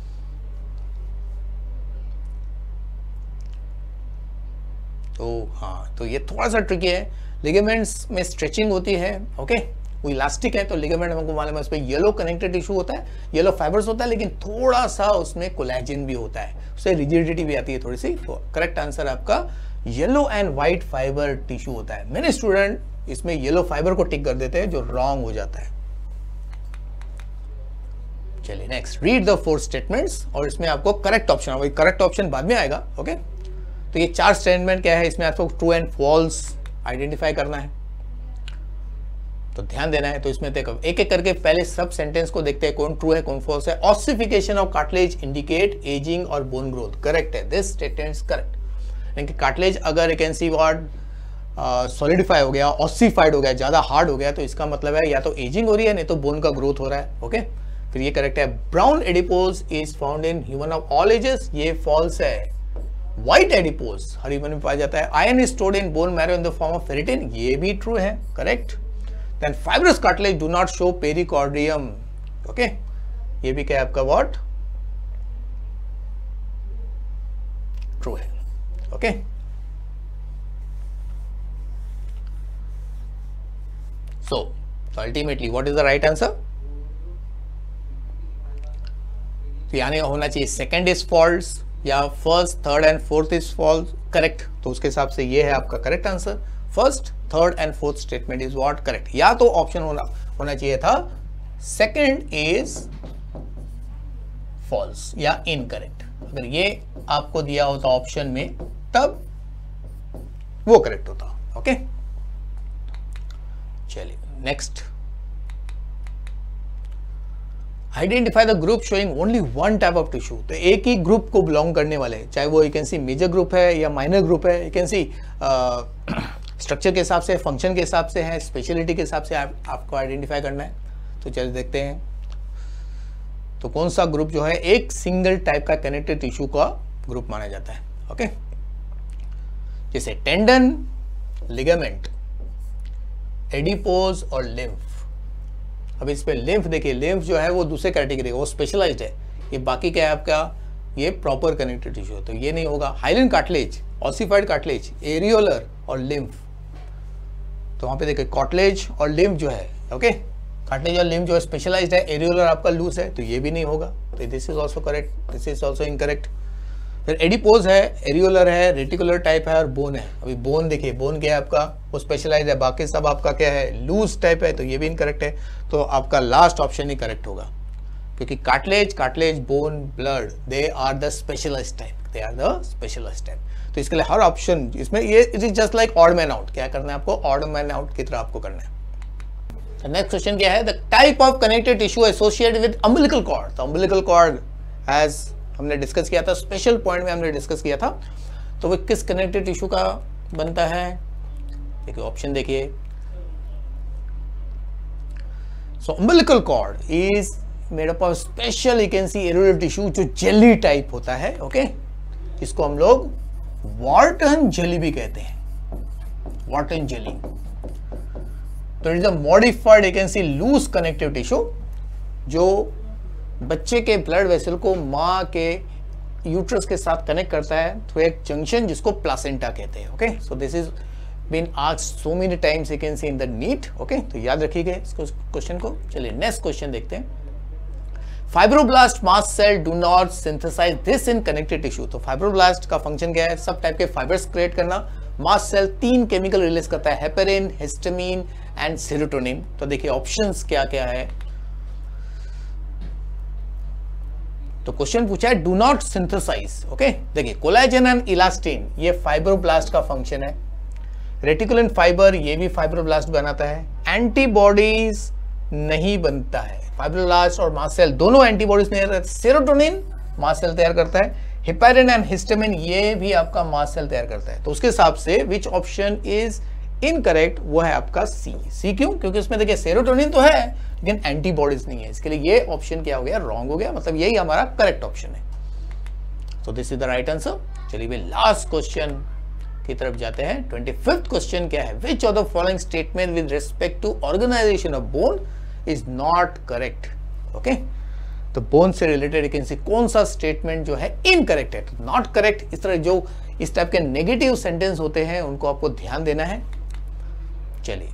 तो हाँ, तो ये थोड़ा सा ट्रिकी है, लिगामेंट्स में स्ट्रेचिंग होती है, ओके, वो इलास्टिक है, तो लिगामेंट हमको मालूम है उसमें येलो कनेक्टेड टिश्यू होता है, येलो फाइबर्स होता है, लेकिन थोड़ा सा उसमें कोलेजन भी होता है, उससे रिजिडिटी भी आती है थोड़ी सी। तो करेक्ट आंसर आपका yellow and white fibre tissue होता है। मेरे स्टूडेंट इसमें येलो फाइबर को टिक कर देते हैं, जो रॉन्ग हो जाता है। चलिए next, read the four statements, और इसमें आपको करेक्ट ऑप्शन, वही करेक्ट ऑप्शन बाद में आएगा, ओके। तो ये चार स्टेटमेंट क्या है, इसमें आपको ट्रू एंड फॉल्स आइडेंटिफाई करना है, तो ध्यान देना है। तो इसमें देखो एक एक करके पहले सब सेंटेंस को देखते हैं, कौन ट्रू है कौन फॉल्स है। Ossification of cartilage indicate ageing और बोन ग्रोथ, करेक्ट है, दिस स्टेटमेंट इज करेक्ट। यानी कि कार्टिलेज अगर you can see what solidify हो गया, ऑसिफाइड हो गया, ज्यादा हार्ड हो गया, तो इसका मतलब है या तो एजिंग हो रही है, नहीं तो बोन का ग्रोथ हो रहा है, ओके। फिर ये करेक्ट है। Brown adipose is found in human of all ages, ये फॉल्स है। व्हाइट एडिपोज हर ह्यूमन में पाया जाता है। Iron is stored in bone marrow in the form of ferritin, ये भी ट्रू है, correct. Then fibrous cartilage do not show pericardium, okay, ये भी क्या है आपका व्हाट, ट्रू है, okay. So ultimately what is the right answer? यानी होना चाहिए सेकंड इज फॉल्स, या first third and fourth is false, correct. तो उसके हिसाब से ये है आपका correct answer. First third and fourth statement is what correct, या तो ऑप्शन होना होना चाहिए था सेकंड इज फॉल्स या इनकरेक्ट। अगर ये आपको दिया होता ऑप्शन में तब वो करेक्ट होता, ओके। चलिए next, identify the group showing only one type of tissue, तो एक ही ग्रुप को बिलोंग करने वाले, चाहे वो you can see major group है या माइनर ग्रुप है, यू कैन सी स्ट्रक्चर के हिसाब से, फंक्शन के हिसाब से है, स्पेशलिटी के हिसाब से आप, आपको आइडेंटिफाई करना है। तो चलिए देखते हैं, तो कौन सा ग्रुप जो है एक सिंगल टाइप का कनेक्टेड टिश्यू का ग्रुप माना जाता है, ओके। जैसे टेंडन, लिगामेंट, एडिपोज और लिम्फ। अब इस पे लिम्फ देखिए, लिम्फ जो है वो दूसरे कैटेगरी, वो स्पेशलाइज्ड है, ये बाकी क्या है आपका, ये प्रॉपर कनेक्टेड टिश्यू है, तो ये नहीं होगा। Hyaline cartilage, ossified cartilage, areolar और लिम्फ, तो वहां पे देखिए कार्टिलेज और लिम्फ जो है, ओके, कार्टिलेज और लिम्फ जो है स्पेशलाइज्ड है, एरियोलर आपका लूज है, तो ये भी नहीं होगा। तो this is also correct, this is also incorrect. फिर एडिपोज है, एरियोलर है, रेटिकुलर टाइप है और बोन है। अभी बोन देखिए, बोन क्या है आपका, वो स्पेशलाइज है, बाकी सब आपका क्या है, लूज टाइप है, तो ये भी इनकरेक्ट है। तो आपका लास्ट ऑप्शन ही करेक्ट होगा, क्योंकि cartilage, cartilage, bone, blood, they are the specialized type, they are the specialized type. तो इसके लिए हर ऑप्शन इसमें ये it is just like odd man out. क्या करना है आपको, ऑड मैन आउट की तरह आपको करना है। नेक्स्ट क्वेश्चन क्या है, the type of connected tissue associated with umbilical cord. तो अम्बिलिकल कॉर्ड एज हमने डिस्कस किया था, स्पेशल पॉइंट में हमने डिस्कस किया था, तो वो किस कनेक्टेड टिश्यू का बनता है। देखिए ऑप्शन देखिए, so umbilical cord is made up of special you can see areolar tissue जो जेली टाइप होता है। ओके, इसको हम लोग वॉर्टन जेली भी कहते हैं, वॉर्टन जेली। तो it is a modified you can see loose connective tissue जो बच्चे के ब्लड वेसल को माँ के यूट्रस के साथ कनेक्ट करता है थ्रू एक जंक्शन जिसको प्लासेंटा कहते हैं। Okay, so this is been asked so many times you can see in the NEET. Okay, तो याद रखिएगा इस क्वेश्चन को। चलिए नेक्स्ट क्वेश्चन देखते हैं। Fibroblast mast cell do not synthesise this in connected tissue. तो फाइब्रोब्लास्ट का फंक्शन क्या है, सब टाइप के फाइबर्स क्रिएट करना। मास्ट सेल तीन केमिकल रिलीज करता है, हेपेरिन, हिस्टामिन एंड सेरोटोनिन। तो देखिए ऑप्शंस क्या क्या है। तो क्वेश्चन पूछा है डू नॉट सिंथेसाइज। ओके, देखिए कोलेजन एंड इलास्टिन ये फाइब्रोब्लास्ट का फंक्शन है। रेटिकुलिन फाइबर ये भी फाइब्रोब्लास्ट बनाता है। एंटीबॉडीज नहीं बनता है, फाइब्रोब्लास्ट और मास्ट सेल दोनों एंटीबॉडीज नहीं रहते। सेरोटोनिन मास्ट सेल तैयार करता है, हेपेरिन एंड हिस्टामिन ये भी आपका मास्ट सेल तैयार करता है। तो उसके हिसाब से विच ऑप्शन इज इनकरेक्ट, वो है आपका सी। सी क्यों, क्योंकि उसमें देखिए सेरोटोनिन तो है लेकिन एंटीबॉडीज नहीं है, इसके लिए ये ऑप्शन क्या हो गया, रॉन्ग हो गया, मतलब यही हमारा करेक्ट ऑप्शन है। So this is the right answer. चलिए भाई लास्ट क्वेश्चन की तरफ जाते हैं। ट्वेंटी फिफ्थ क्वेश्चन क्या है, which of the following statement with respect to organisation of bone is not correct. Okay, तो बोन से रिलेटेड कैन सी कौन सा स्टेटमेंट जो है इनकरेक्ट है, नॉट करेक्ट। इस तरह जो इस टाइप के नेगेटिव सेंटेंस होते हैं उनको आपको ध्यान देना है। चलिए,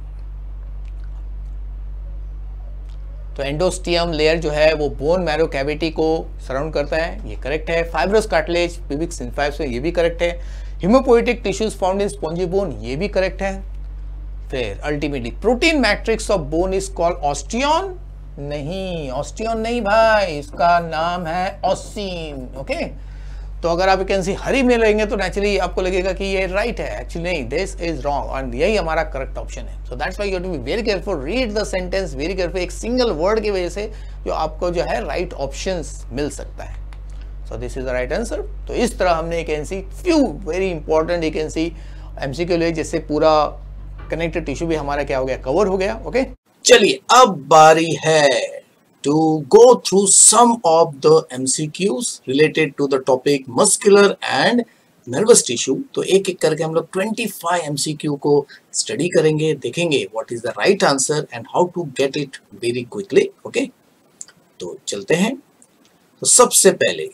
तो एंडोस्टियम लेयर जो है वो बोन मैरो कैविटी को सराउंड करता है, ये करेक्ट है। फाइब्रस कार्टिलेज प्यूबिक सिम्फाइस में, ये भी करेक्ट है। Haemopoietic tissues found in spongy bone, ये भी करेक्ट है। फिर ultimately protein matrix of bone is called ossein, नहीं ऑस्टियन नहीं भाई, इसका नाम है ऑसिन। ओके, तो अगर आप कैन सी हरी में लेंगे तो नेचुरली आपको लगेगा कि ये राइट है, एक्चुअली नहीं, दिस इज रॉन्ग, और यही हमारा करेक्ट ऑप्शन है। So that's why you have to be very careful, read the sentence very careful. एक सिंगल वर्ड की वजह से जो आपको जो है राइट ऑप्शंस मिल सकता है। So this is the right answer. तो इस तरह हमने can see few very important you can see MCQ लिए, जिससे पूरा कनेक्टेड टिश्यू भी हमारा क्या हो गया, कवर हो गया। ओके, चलिए अब बारी है to go through some of the M C Qs related to the topic muscular and nervous tissue। तो एक एक करके हम लोग पच्चीस M C Q को स्टडी करेंगे, देखेंगे what is the right answer and how to get it very quickly। Okay, तो चलते हैं। तो सबसे पहले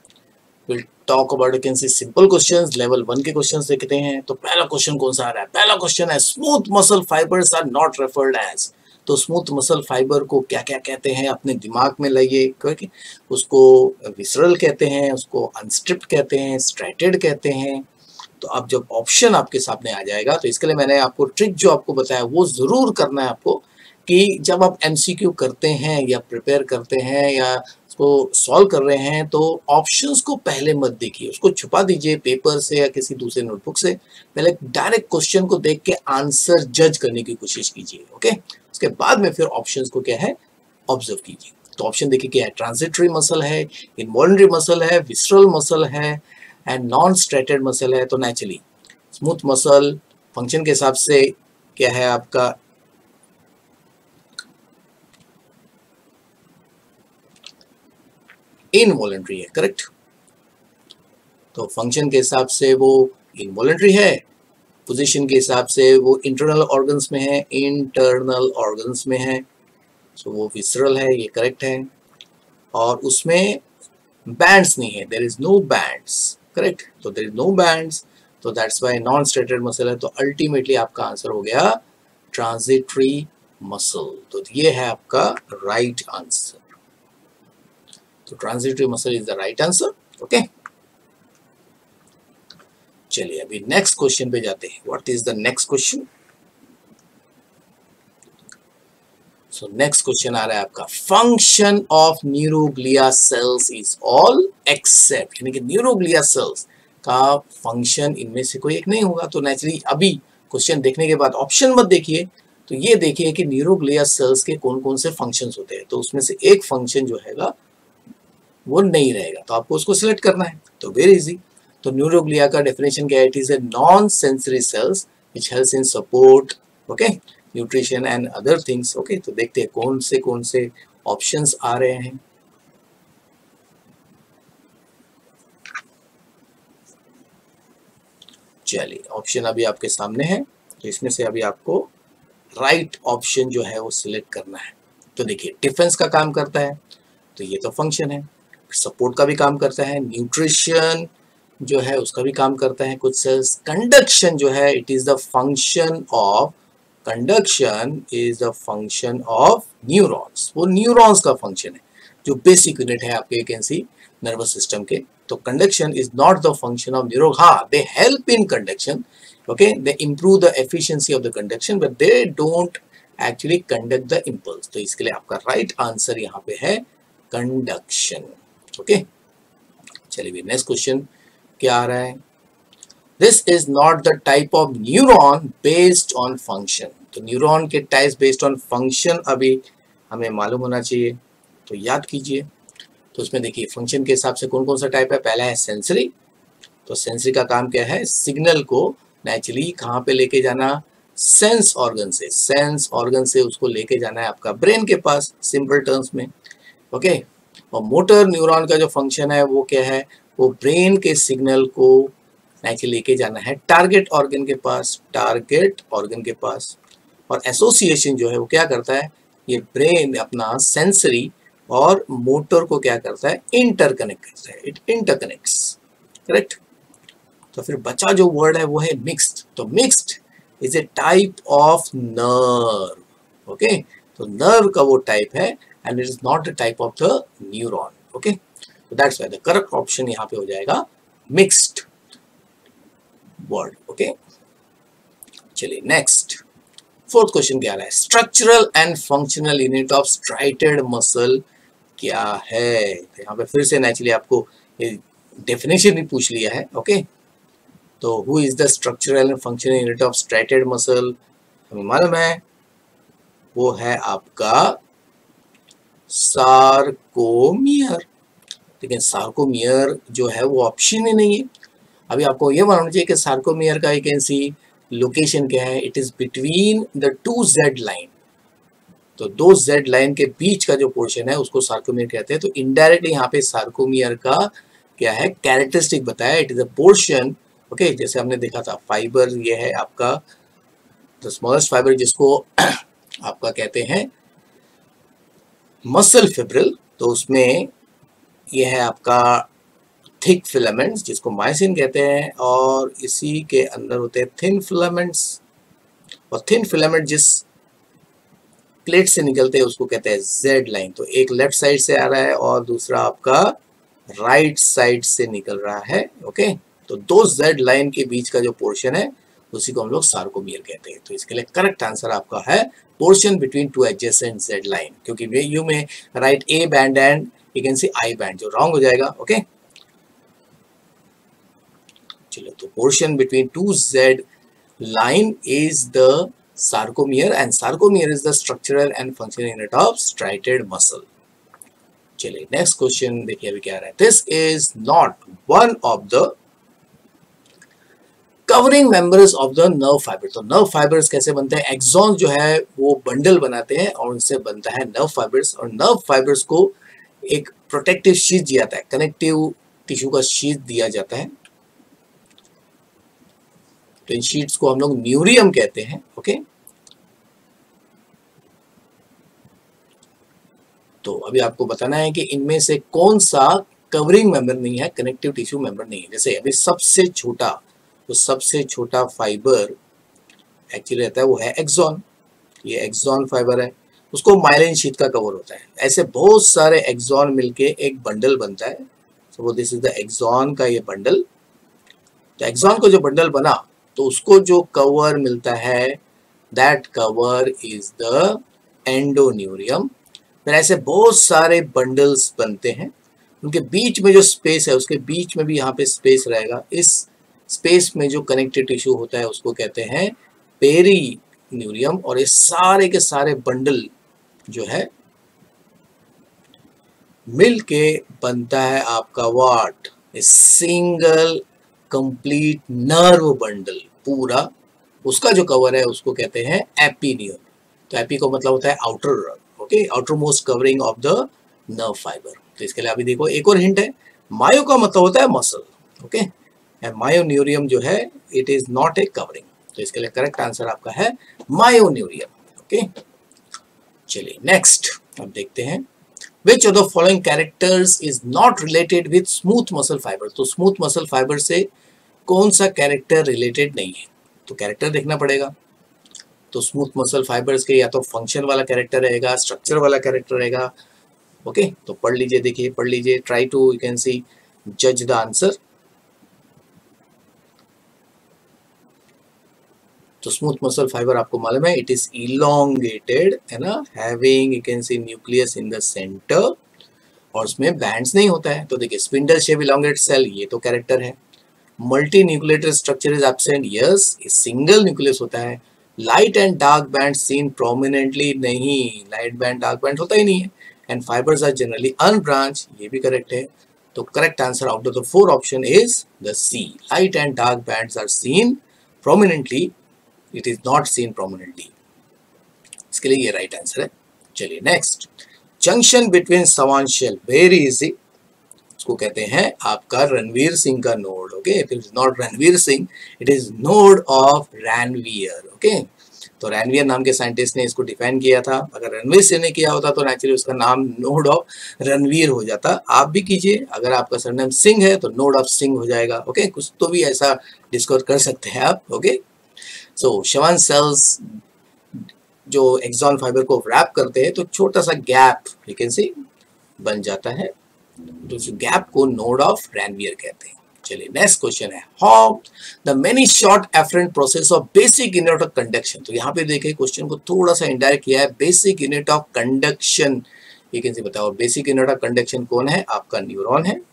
we'll talk about you can see simple questions, level one के क्वेश्चंस देखते हैं। तो पहला क्वेश्चन कौन सा आ रहा है, पहला क्वेश्चन है smooth muscle fibres are not referred as. तो स्मूथ मसल फाइबर को क्या क्या कहते हैं अपने दिमाग में लाइए, क्योंकि उसको विसरल कहते हैं, उसको अनस्ट्रिप्ड कहते हैं, स्ट्रैटेड कहते हैं। तो अब जब ऑप्शन आपके सामने आ जाएगा तो इसके लिए मैंने आपको ट्रिक जो आपको बताया वो जरूर करना है आपको, कि जब आप एमसीक्यू करते हैं या प्रिपेयर करते हैं या उसको सॉल्व कर रहे हैं तो ऑप्शंस को पहले मत देखिए, उसको छुपा दीजिए पेपर से या किसी दूसरे नोटबुक से। पहले डायरेक्ट क्वेश्चन को देख के आंसर जज करने की कोशिश कीजिए। ओके, उसके बाद में फिर ऑप्शंस को क्या है, ऑब्जर्व कीजिए। तो ऑप्शन देखिए क्या है, ट्रांजिटरी मसल है, इनवॉल्युंटरी मसल है, विसरल मसल है एंड नॉन स्ट्रेटेड मसल है। तो नेचुरली स्मूथ मसल फंक्शन के हिसाब से क्या है आपका इनवॉलंटरी है, करेक्ट। तो फंक्शन के हिसाब से वो इनवॉलंटरी है, पोजीशन के हिसाब से वो इंटरनल ऑर्गन्स में है, इंटरनल ऑर्गन्स में है, सो वो विसरल है, ये करेक्ट है। और उसमें बैंड्स नहीं है, there is no bands, correct. तो देयर इज नो बैंड्स, तो that's why non striated muscle है। तो अल्टीमेटली आपका आंसर हो गया ट्रांजिटरी मसल। तो ये है आपका राइट आंसर। तो transitory muscle is the right answer. Okay, चलिए अभी नेक्स्ट क्वेश्चन पे जाते हैं. What is the next question? So next question आ रहा है आपका, function of neuroglia cells is all except, यानी कि न्यूरोग्लिया सेल्स का फंक्शन इनमें से कोई एक नहीं होगा. तो नेचुरली अभी क्वेश्चन देखने के बाद ऑप्शन मत देखिए, तो ये देखिए कि न्यूरोग्लिया सेल्स के कौन कौन से फंक्शंस होते हैं. तो उसमें से एक फंक्शन जो हैगा वो नहीं रहेगा, तो आपको उसको सिलेक्ट करना है. तो वेरी इजी. तो न्यूरोग्लिया का डेफिनेशन क्या है? It is a non sensory cells which helps in support okay nutrition and other things. Okay, तो देखते हैं कौन से कौन से ऑप्शंस आ रहे हैं. चलिए ऑप्शन अभी आपके सामने है, तो इसमें से अभी आपको राइट ऑप्शन जो है वो सिलेक्ट करना है. तो देखिए डिफेंस का काम करता है, तो ये तो फंक्शन है. सपोर्ट का भी काम करता है, न्यूट्रिशन जो है उसका भी काम करता है कुछ सेल्स. कंडक्शन जो है it is the function of conduction is the function of neurons. वो न्यूरॉन्स का फंक्शन है जो बेसिक यूनिट है आपके कैन सी नर्वस सिस्टम के. तो conduction is not the function of neuro. हाँ, they help in conduction, okay, they improve the efficiency of the conduction, but they don't actually conduct the impulse. तो इसके लिए आपका right answer यहाँ पे है कंडक्शन. ओके, चलिए नेक्स्ट क्वेश्चन क्या आ रहा है? This is not the type of neuron based on function. तो न्यूरॉन के टाइप्स बेस्ड ऑन फंक्शन अभी हमें मालूम होना चाहिए, तो याद कीजिए. तो उसमें देखिए फंक्शन के हिसाब से कौन कौन सा टाइप है. पहला है सेंसरी. तो सेंसरी का काम क्या है? सिग्नल को नेचुरली कहाँ पे लेके जाना? सेंस ऑर्गन से. सेंस ऑर्गन से उसको लेके जाना है आपका ब्रेन के पास, सिंपल टर्म्स में. ओके, और मोटर न्यूरॉन का जो फंक्शन है वो क्या है? वो ब्रेन के सिग्नल को नेचुरली लेके जाना है टारगेट ऑर्गन के पास. टारगेट ऑर्गन के पास. और एसोसिएशन जो है वो क्या करता है? ये ब्रेन अपना सेंसरी और मोटर को क्या करता है? इंटरकनेक्ट करता है. It interconnects. करेक्ट. तो फिर बचा जो वर्ड है वो है मिक्स्ड. तो mixed is a type of nerve. Okay, तो नर्व का वो टाइप है and it is not the type of the neuron. Okay, तो that's why the correct option यहाँ पे हो जाएगा मिक्स्ड वर्ड. ओके, चलिए नेक्स्ट फोर्थ क्वेश्चन क्या रहा है? Structural and functional unit of striated muscle क्या है? तो यहाँ पे फिर से नेचुरली आपको डेफिनेशन भी पूछ लिया है. ओके, तो who is the structural and functional unit of striated muscle? हमें मालूम है वो है आपका सार्कोमियर. लेकिन सार्कोमियर जो है वो ऑप्शन ही नहीं है. अभी आपको ये मालूम चाहिए कि सार्कोमियर का एक ऐसी लोकेशन क्या है? It is between the two Z line. तो दो जेड लाइन के बीच का जो पोर्शन है उसको सार्कोमियर कहते हैं. तो इनडायरेक्टली यहाँ पे सार्कोमियर का क्या है? कैरेक्टरिस्टिक बताया. It is a portion. Okay, जैसे हमने देखा था फाइबर, ये है आपका द स्मॉलेस्ट फाइबर जिसको आपका कहते हैं मसल फिब्रिल. तो उसमें यह है आपका थिक फिलामेंट्स जिसको मायोसिन कहते हैं, और इसी के अंदर होते हैं थिन फिलामेंट्स. और थिन फिलामेंट जिस प्लेट से निकलते हैं उसको कहते हैं जेड लाइन. तो एक लेफ्ट साइड से आ रहा है और दूसरा आपका राइट साइड से निकल रहा है. ओके, तो दो जेड लाइन के बीच का जो पोर्शन है उसी को हम लोग सार्कोमियर कहते हैं. तो इसके लिए करेक्ट आंसर आपका है portion between two adjacent Z line, क्योंकि you may write A band and you can see I band, जो रॉन्ग हो जाएगा. ओके, चलो, तो portion between two Z line is the sarcomere and sarcomere is the structural and functional unit of striated muscle. चलिए next question देखिए अभी क्या आ रहा है. This is not one of the covering members of the nerve fibre. तो nerve fibres कैसे बनते हैं? एक्सॉन जो है वो बंडल बनाते हैं और उनसे बनता है नर्व फाइबर्स. और नर्व फाइबर्स को एक प्रोटेक्टिव शीथ दिया जाता है, कनेक्टिव टिश्यू का शीथ दिया जाता है. तो इन शीट्स को हम लोग न्यूरियम कहते हैं. ओके, तो अभी आपको बताना है कि इनमें से कौन सा कवरिंग मेंबर नहीं है, कनेक्टिव टिश्यू मेंबर नहीं है. जैसे अभी सबसे छोटा, तो सबसे छोटा फाइबर एक्चुअली रहता है वो है एक्सॉन. ये एक्सॉन फाइबर है, उसको माइलिन शीथ का कवर होता है. ऐसे बहुत सारे एक्सॉन मिलके एक बंडल बनता है. So this is the axon का ये बंडल. तो एक्सॉन को जो बंडल बना तो उसको जो कवर मिलता है that cover is the endoneurium. फिर ऐसे बहुत सारे बंडल्स बनते हैं, उनके बीच में जो स्पेस है उसके बीच में भी यहाँ पे स्पेस रहेगा। इस स्पेस में जो कनेक्टिव टिश्यू होता है उसको कहते हैं पेरीन्यूरियम। और ये सारे के सारे बंडल जो है मिल के बनता है आपका what, a single complete nerve bundle. पूरा उसका जो कवर है उसको कहते हैं एपिन्यूर। तो एपी को मतलब होता है outer, okay, outermost covering of the nerve fibre. तो इसके लिए अभी देखो एक और हिंट है, मायो का मतलब होता है मसल, ओके, एंड मायोन्यूरियम जो है it is not a covering. तो इसके लिए करेक्ट आंसर आपका है मायोन्यूरियम, ओके। चलिए नेक्स्ट अब देखते हैं, which of the following characters is not related with smooth muscle fiber। तो स्मूथ मसल फाइबर से कौन सा कैरेक्टर रिलेटेड नहीं है, तो कैरेक्टर देखना पड़ेगा। तो स्मूथ मसल फाइबर्स के या तो फंक्शन वाला कैरेक्टर रहेगा, स्ट्रक्चर वाला कैरेक्टर रहेगा, ओके okay? तो पढ़ लीजिए, देखिए पढ़ लीजिए, try to you can see जज द आंसर। तो स्मूथ मसल फाइबर आपको मालूम है इट इज इलोंगेटेड, है ना, having you can see nucleus in the centre, और उसमें बैंड्स नहीं होता है। तो देखिए स्पिंडल शेप इलोंगेटेड सेल, ये तो कैरेक्टर है। Multi nucleated structure is absent, yes, single nucleus होता है। Light and dark band seen prominently, नहीं, लाइट बैंड डार्क बैंड होता ही नहीं है। And fibres are generally unbranch, ये भी करेक्ट है। तो correct answer out of the four option is the C, light and dark bands are seen prominently, it is not seen prominently. इसके लिए ये राइट आंसर है। चलिए next, junction between Schwann cell, very easy, उसको कहते हैं आपका रणवीर सिंह का node, okay. It is not Ranveer Singh, it is node of Ranvier, okay. तो रैनवियर नाम के साइंटिस्ट ने इसको डिफाइन किया था। अगर रणवीर सिंह ने किया होता तो नेचुरली उसका नाम नोड ऑफ रणवीर हो जाता। आप भी कीजिए, अगर आपका सरनेम सिंह है तो नोड ऑफ सिंह हो जाएगा, ओके। कुछ तो भी ऐसा डिस्कवर कर सकते हैं आप, ओके। सो शवान सेल्स जो एक्सॉन फाइबर को रैप करते हैं तो छोटा सा गैप यू कैन सी बन जाता है, तो उस गैप को नोड ऑफ रैनवियर कहते हैं। चलिए नेक्स्ट क्वेश्चन है, how the many short efferent process of basic unit of conduction. तो यहाँ पे देखिए क्वेश्चन को थोड़ा सा इंडायरेक्ट किया है, बेसिक यूनिट ऑफ कंडक्शन, ये कैसे बताओ, बेसिक यूनिट ऑफ कंडक्शन कौन है, आपका न्यूरॉन है।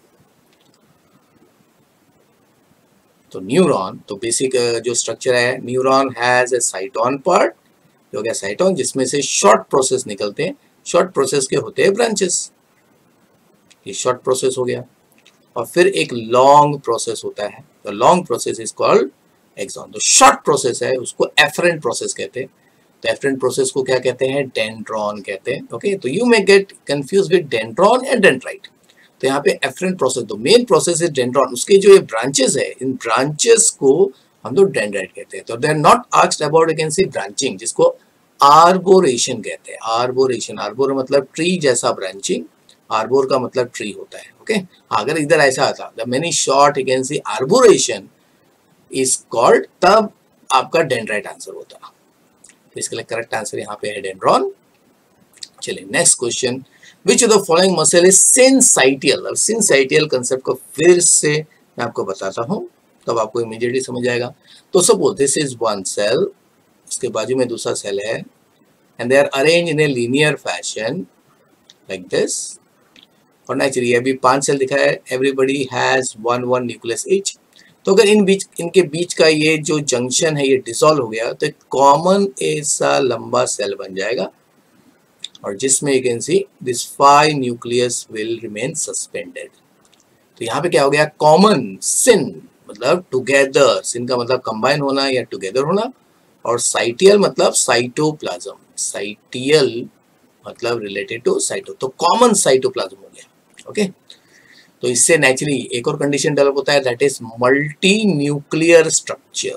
तो न्यूरॉन, तो बेसिक जो स्ट्रक्चर है, neuron has a cyton part, हो गया साइटोन, जिसमें से शॉर्ट प्रोसेस निकलते हैं, शॉर्ट प्रोसेस के होते हैं ब्रांचेस, ये शॉर्ट प्रोसेस हो गया। और फिर एक लॉन्ग प्रोसेस होता है, तो long process is called axon. तो शॉर्ट प्रोसेस है उसको एफरेंट प्रोसेस कहते हैं। तो एफरेंट प्रोसेस को क्या कहते हैं, डेंड्रॉन कहते हैं, ओके। तो you may get confuse with dendron and dendrite. तो यहाँ पे एफरेंट प्रोसेस, तो मेन प्रोसेस इज डेंड्रॉन, उसके जो ये ब्रांचेस है, इन ब्रांचेस को हम लोग डेंड्राइट कहते हैं। तो they are not asked about you can see branching, जिसको आर्बोरेशन कहते हैं। आर्बोरेशन, आर्बोर मतलब ट्री जैसा ब्रांचिंग, आर्बोर का मतलब ट्री होता है, ओके। अगर इधर ऐसा आता the many short you can see arborisation is called, तब आपका डेंड्राइट आंसर होता। तो इसके लिए करेक्ट आंसर यहाँ पे है डेंड्रॉन। चलिए next question, which of the following muscle is syncytial. अब सिंसाइटियल कंसेप्ट को फिर से मैं आपको बताता हूँ, तब आपको इमीडिएटली समझ आएगा। तो suppose this is one cell, उसके बाजू में दूसरा सेल है, and they are arrange in a linear fashion like this. और नेचुरली अभी पांच सेल दिखा है, everybody has one one nucleus each. तो अगर इन बीच, इनके बीच का ये जो जंक्शन है ये डिसॉल्व हो गया तो एक कॉमन ऐसा लंबा सेल बन जाएगा, और जिसमें you can see this five nucleus will remain suspended. तो यहाँ पे क्या हो गया, कॉमन सिन मतलब टुगेदर, सिन का मतलब कंबाइन होना या टुगेदर होना, और साइटियल मतलब साइटोप्लाज्म, साइटियल मतलब रिलेटेड टू साइटो, तो कॉमन साइटोप्लाज्म हो गया, ओके। तो इससे नेचुरली एक और कंडीशन डेवलप होता है, that is multi nuclear structure.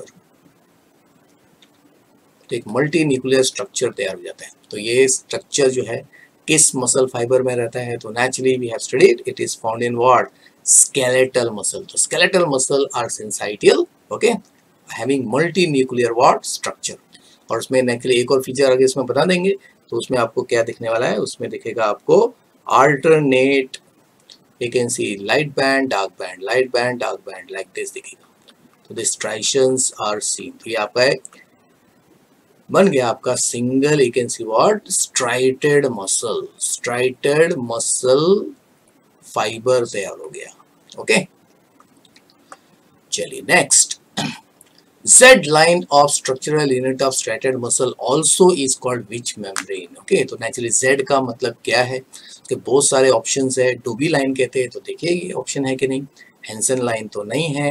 तो एक मल्टी न्यूक्लियर स्ट्रक्चर तैयार हो जाता है। तो ये स्ट्रक्चर जो है किस मसल फाइबर में रहता है, तो naturally we have studied it is found in what, skeletal muscle. तो skeletal muscle are syncytial, okay, having multi nuclear what structure. और उसमें नेचुरली एक और फीचर आगे इसमें बता देंगे, तो उसमें आपको क्या दिखने वाला है, उसमें दिखेगा आपको alternate you can see light band dark band, light band dark band like this दिखेगा, तो द स्ट्राइशंस आर सीन। तो ये आपका एक बन गया आपका single, you can see what, striated muscle, striated muscle fibre तैयार हो गया। ओके, चलिए next, Z line of structural unit of striated muscle also is called which membrane? Okay, तो नेचुरली Z का मतलब क्या है, उसके बहुत सारे ऑप्शंस है। डोबी लाइन कहते हैं, तो देखिए ये ऑप्शन है कि नहीं, हेंसन लाइन तो नहीं है,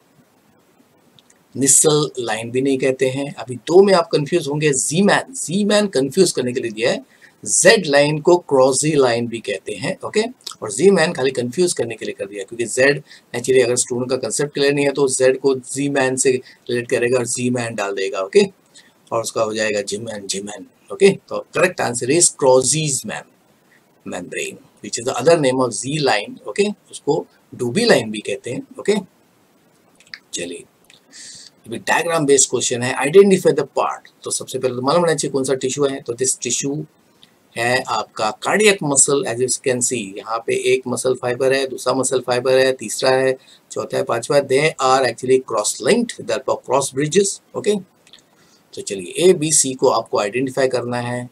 निसल लाइन भी नहीं कहते हैं। अभी दो में आप कंफ्यूज होंगे, G man, G man confuse करने के लिए दिया है। जेड लाइन को क्रॉसी लाइन भी कहते हैं, ओके, और जी मैन खाली कंफ्यूज करने के लिए कर दिया, क्योंकि जेड नेचुरली अगर स्टूडेंट का कंसेप्ट क्लियर नहीं है तो जेड को जी मैन से रिलेट करेगा और जी मैन डाल देगा, ओके, और उसका हो जाएगा जिमैन, जिमैन, ओके। तो correct answer is Krause's man membrane which is the other name of G line, okay, उसको डूबी लाइन भी कहते हैं, ओके। चलिए अभी डायग्राम बेस्ड क्वेश्चन है, आइडेंटिफाई द पार्ट। तो सबसे पहले तो मालूम होना चाहिए कौन सा टिश्यू है, तो दिस टिश्यू है आपका cardiac muscle. As you can see यहाँ पे एक मसल फाइबर है, दूसरा मसल फाइबर है, तीसरा है, चौथा है, पांचवा, they are actually cross linked, therefore cross bridges, okay. तो चलिए ए बी सी को आपको आइडेंटिफाई करना है,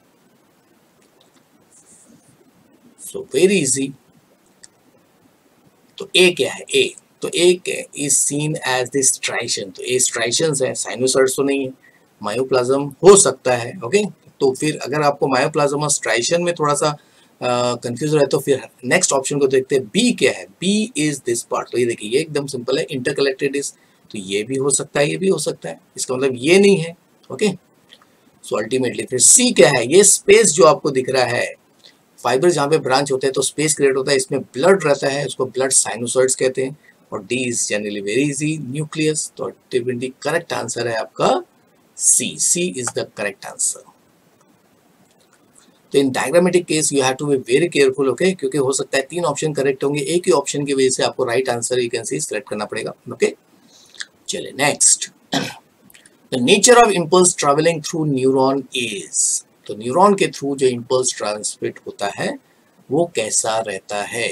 सो वेरी इजी। तो ए क्या है, ए तो एक is seen as the striation, तो ए स्ट्राइशंस है, साइनोसॉइड्स तो नहीं है, मायोप्लाज्म हो सकता है, ओके। तो फिर अगर आपको मायोप्लाज्म और स्ट्राइशन में थोड़ा सा कंफ्यूज रहे तो फिर नेक्स्ट ऑप्शन को देखते हैं, बी क्या है, बी इज दिस पार्ट। तो ये देखिए ये एकदम सिंपल है, इंटरकलेक्टेड इज, तो ये भी हो सकता है, ये भी हो सकता है, इसका मतलब ये नहीं है, ओके। सो अल्टीमेटली फिर सी क्या है, ये स्पेस जो आपको दिख रहा है, फाइबर जहाँ पे ब्रांच होते हैं तो स्पेस क्रिएट होता है, इसमें ब्लड रहता है, उसको ब्लड साइनोसॉइड्स कहते हैं। और D is generally very easy, nucleus. तो अल्टीमेटली करेक्ट आंसर है आपका C, C is the correct answer. तो in diagrammatic case you have to be very careful, okay, क्योंकि हो सकता है तीन ऑप्शन करेक्ट होंगे, एक ही ऑप्शन की वजह से आपको right answer you can see select करना पड़ेगा, ओके। चलिए next, the nature of impulse travelling through neuron is. तो न्यूरॉन के थ्रू जो इंपल्स ट्रांसमिट होता है वो कैसा रहता है,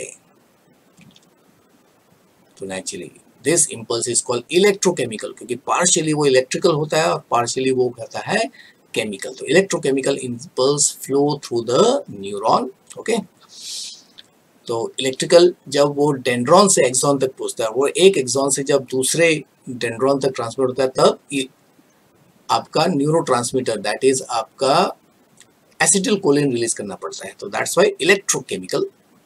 तो naturally this impulse is called electrochemical, क्योंकि पार्शियली वो इलेक्ट्रिकल होता है और पार्शियली वो कहता है केमिकल। तो electrochemical impulse flow through the neuron, okay. तो इलेक्ट्रिकल जब वो डेंड्रॉन से एक्सॉन तक पहुंचता है, वो एक एक्सॉन से जब दूसरे डेंड्रॉन तक ट्रांसफर होता है, तब आपका न्यूरोट्रांसमीटर दैट इज आपका एसिटिल कोलिन रिलीज करना पड़ता है, तो that's why electrochemical.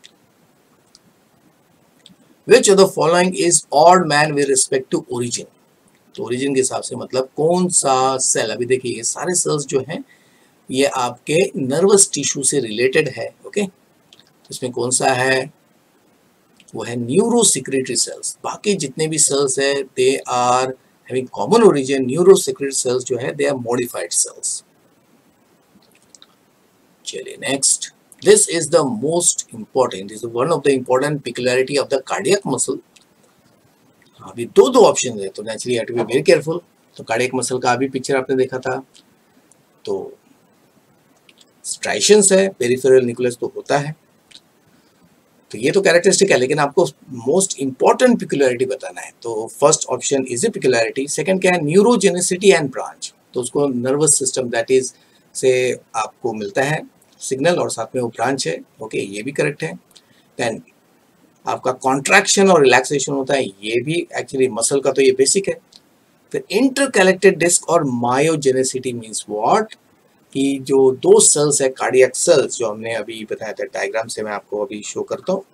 Which of the following is odd man with respect to origin? तो ओरिजिन के हिसाब से मतलब कौन सा सेल, अभी देखिए ये सारे सेल्स जो हैं ये आपके नर्वस टिश्यू से रिलेटेड है, ओके। तो इसमें कौन सा है, वो है न्यूरोसिक्रेटरी सेल्स। बाकी जितने भी सेल्स है they are having common origin, neurosecretory cells जो है दे आर मॉडिफाइड सेल्स। चलिए next, this is the most important, this is one of the important peculiarity of the cardiac muscle। अभी दो दो ऑप्शन है, तो naturally have to be very careful. तो cardiac muscle का अभी पिक्चर आपने देखा था, तो स्ट्राइशंस है, पेरिफेरल न्यूक्लियस तो होता है, तो ये तो कैरेक्टरिस्टिक है, लेकिन आपको मोस्ट इंपॉर्टेंट पिक्युलरिटी बताना है। तो first option is A peculiarity, second क्या है, न्यूरोजेनेसिटी एंड ब्रांच। तो उसको नर्वस सिस्टम दैट इज से आपको मिलता है सिग्नल और साथ में वो ब्रांच है, ओके, ये भी करेक्ट है। देन आपका कॉन्ट्रैक्शन और रिलैक्सेशन होता है, ये भी एक्चुअली मसल का तो ये बेसिक है। फिर इंटरकलेक्टेड डिस्क और मायोजेनेसिटी मींस व्हाट, कि जो दो सेल्स है कार्डियक सेल्स जो हमने अभी बताया था, डायग्राम से मैं आपको अभी शो करता हूँ।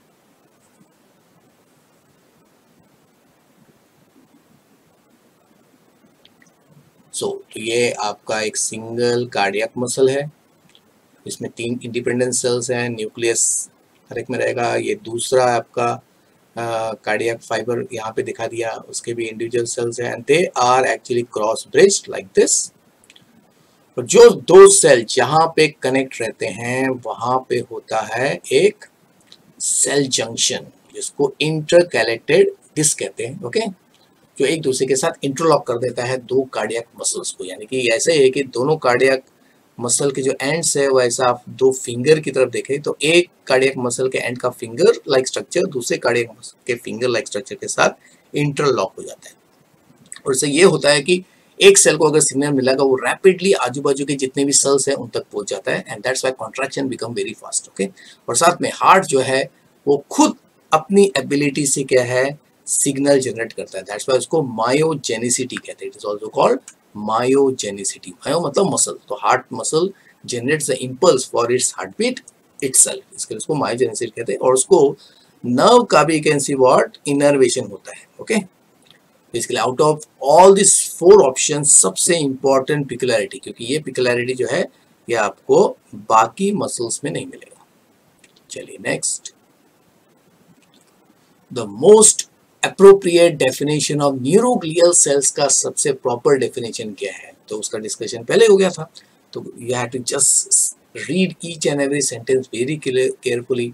सो so, तो ये आपका एक सिंगल कार्डियक मसल है, इसमें तीन इंडिपेंडेंट सेल्स हैं, न्यूक्लियस हर एक में रहेगा। ये दूसरा आपका कार्डियक फाइबर यहाँ पे दिखा दिया, उसके भी इंडिविजुअल सेल्स हैं, and they are actually cross bridged like this. और जो दो सेल जहाँ पे कनेक्ट रहते हैं वहां पे होता है एक सेल जंक्शन, जिसको इंटरकलेक्टेड डिस्क कहते हैं, ओके, जो एक दूसरे के साथ इंटरलॉक कर देता है दो कार्डियक मसल्स को। यानी कि ऐसे है कि दोनों कार्डियक मसल के जो एंड्स है वो ऐसा आप दो फिंगर की तरफ देखें तो एक कार्डियक मसल के एंड का फिंगर लाइक स्ट्रक्चर दूसरे कार्डियक मसल के फिंगर लाइक स्ट्रक्चर के साथ इंटरलॉक हो जाता है। और इससे ये होता है कि एक सेल को अगर सिग्नल मिलेगा वो रैपिडली आजू बाजू के जितने भी सेल्स हैं उन तक पहुंच जाता है, and that's why contraction become very fast. Okay, और साथ में हार्ट जो है वो खुद अपनी एबिलिटी से क्या है सिग्नल जनरेट करता है, दैट्स व्हाई उसको मायोजेनिसिटी कहते हैं। It is also called myogenicity. Myo मतलब मसल, तो heart muscle generates the impulse for its heart beat itself, इसके लिए उसको मायोजेनिसिटी कहते हैं। और उसको नर्व का भी कैन सी व्हाट इनर्वेशन होता है। Okay, basically out of all this four option सबसे इंपॉर्टेंट पिकुलैरिटी, क्योंकि ये पिकुलैरिटी जो है ये आपको बाकी मसल्स में नहीं मिलेगा। चलिए next, the most appropriate definition of neuroglial cells का सबसे प्रॉपर डेफिनेशन क्या है, तो उसका डिस्कशन पहले हो गया था। तो you have to just read each and every sentence very carefully.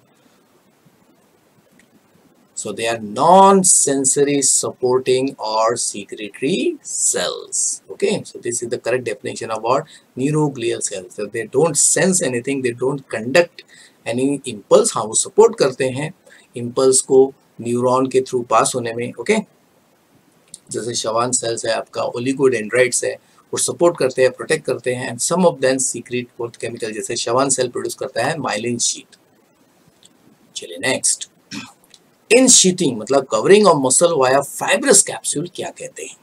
So they are non-sensory supporting or secretory cells. Okay, so this is the correct definition of what neuroglial cells. So they don't sense anything, they don't conduct any impulse. हाँ, वो support करते हैं impulse को neuron के through pass होने में। Okay, जैसे शवान sales है आपका, ओलिगोडेंड्राइट्स है, वो सपोर्ट करते हैं, प्रोटेक्ट करते हैं, and some of them secrete both chemical, जैसे शवान सेल प्रोड्यूस करता है माइलिन शीट। चलिए नेक्स्ट, इन शीथिंग मतलब covering of muscle via fibrous capsule क्या कहते हैं,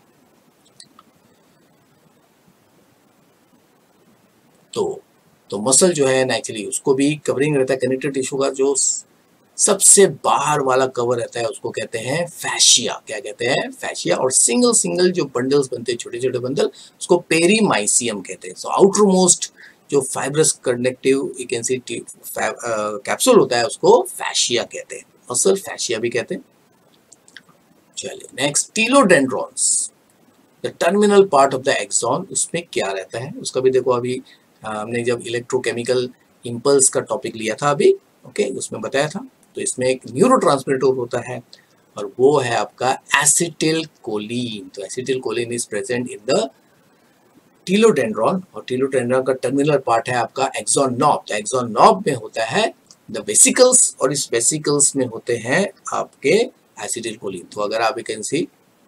तो तो मसल जो है नेचुरली उसको भी कवरिंग रहता है, कनेक्टिव टिश्यू का जो सबसे बाहर वाला कवर रहता है उसको कहते हैं फैशिया। क्या कहते हैं? फैशिया। और सिंगल सिंगल जो बंडल्स बनते हैं, छोटे छोटे बंडल, उसको पेरीमाइसियम कहते हैं। सो आउटर मोस्ट जो fibrous connective you can see capsule होता है उसको फैशिया कहते हैं, मसल फैशिया भी कहते हैं। चलिए next, telodendrons, the terminal part of the axon, उसमें क्या रहता है उसका भी देखो। अभी हमने जब इलेक्ट्रोकेमिकल इंपल्स का टॉपिक लिया था अभी, ओके okay, उसमें बताया था। तो इसमें एक न्यूरोट्रांसमीटर होता है और वो है आपका एसिटिल कोलिन। तो acetyl choline is present in the telodendron, और टीलोडेंड्रॉन का टर्मिनल पार्ट है आपका एक्सॉन नॉब। तो एक्सॉन नॉब में होता है द वेसिकल्स, और इस वेसिकल्स में होते हैं आपके एसिटिल कोलिन। तो अगर आप कैन सी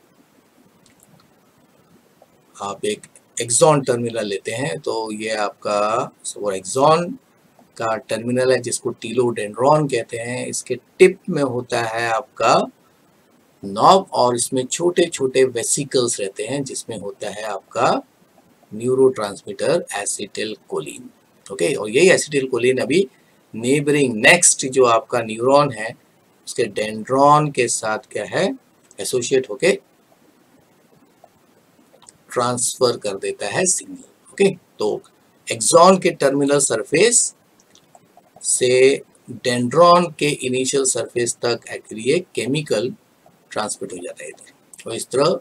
आप एक एक्सॉन टर्मिनल लेते हैं तो ये आपका वो एक्सॉन का टर्मिनल है जिसको टीलोडेंड्रॉन कहते हैं। इसके टिप में होता है आपका नॉब, और इसमें छोटे छोटे वेसिकल्स रहते हैं जिसमें होता है आपका न्यूरोट्रांसमीटर एसिटिल कोलिन। ओके, और यही एसिटिल कोलिन अभी नेबरिंग नेक्स्ट जो आपका न्यूरॉन है उसके डेंड्रॉन के साथ क्या है एसोसिएट होके ट्रांसफर कर देता है सिग्नल। ओके, तो एक्सॉन के टर्मिनल सरफेस से डेंड्रॉन के इनिशियल सरफेस तक एक्चुअली एक केमिकल ट्रांसमिट हो जाता है इधर, तो इस तरह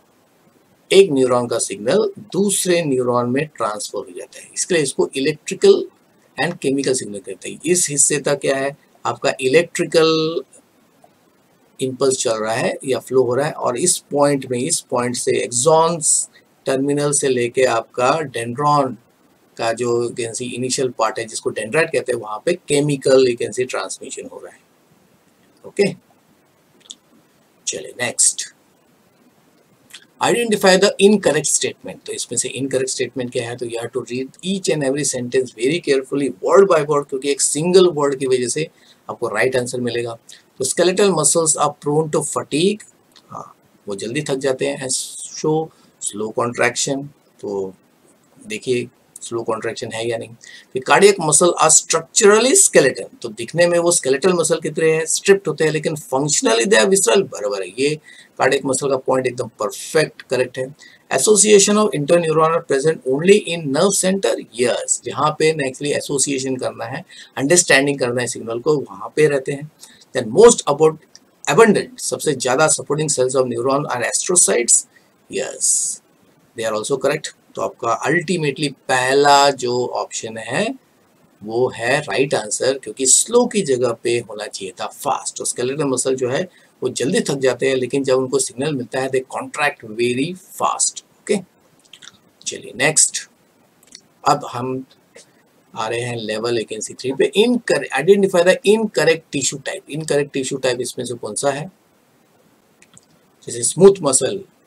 एक न्यूरॉन का सिग्नल दूसरे न्यूरॉन में ट्रांसफर हो जाता है। इसके लिए इसको इलेक्ट्रिकल एंड केमिकल सिग्नल कहते हैं। इस हिस्से तक क्या है आपका इलेक्ट्रिकल इंपल्स चल रहा है या फ्लो हो रहा है, और इस पॉइंट में इस पॉइंट से एक्सॉन्स टर्मिनल से लेके आपका डेंड्रॉन का जो कैन सी इनिशियल पार्ट है जिसको डेंड्राइट कहते हैं, वहां पे केमिकल कैन सी ट्रांसमिशन हो रहा है। ओके, चलिए next, identify the incorrect statement. तो इसमें से इनकरेक्ट स्टेटमेंट क्या है, तो you have to read each and every sentence very carefully word by word, क्योंकि एक सिंगल वर्ड की वजह से आपको राइट आंसर मिलेगा। तो skeletal muscles are prone to fatigue, हाँ वो जल्दी थक जाते हैं। शो स्लो कॉन्ट्रैक्शन, तो देखिए स्लो कॉन्ट्रैक्शन है या नहीं। फिर cardiac muscle are structurally skeletal, तो दिखने में वो स्केलेटल मसल की तरह है, स्ट्रिप्ट होते हैं, लेकिन फंक्शनली दे आर विसरल। बराबर है, ये कार्डियक मसल का पॉइंट एकदम परफेक्ट करेक्ट है। Association of interneuron are present only in nerve centre, yes, जहाँ पे एक्चुअली एसोसिएशन करना है, अंडरस्टैंडिंग करना है सिग्नल को, वहाँ पे रहते हैं। देन मोस्ट अबाउट abundant, सबसे ज्यादा supporting cells of neuron are astrocytes, yes they are also correct. तो आपका अल्टीमेटली पहला जो ऑप्शन है वो है राइट आंसर, क्योंकि स्लो की जगह पे होना चाहिए था फास्ट। तो स्केलेटल मसल जो है वो जल्दी थक जाते हैं, लेकिन जब उनको सिग्नल मिलता है they contract very fast. Okay, चलिए नेक्स्ट, अब हम आ रहे हैं लेवल वैकेंसी थ्री पे। Incorrect, identify the incorrect tissue type. Incorrect tissue type इसमें से कौन सा है, जैसे स्मूथ मसल,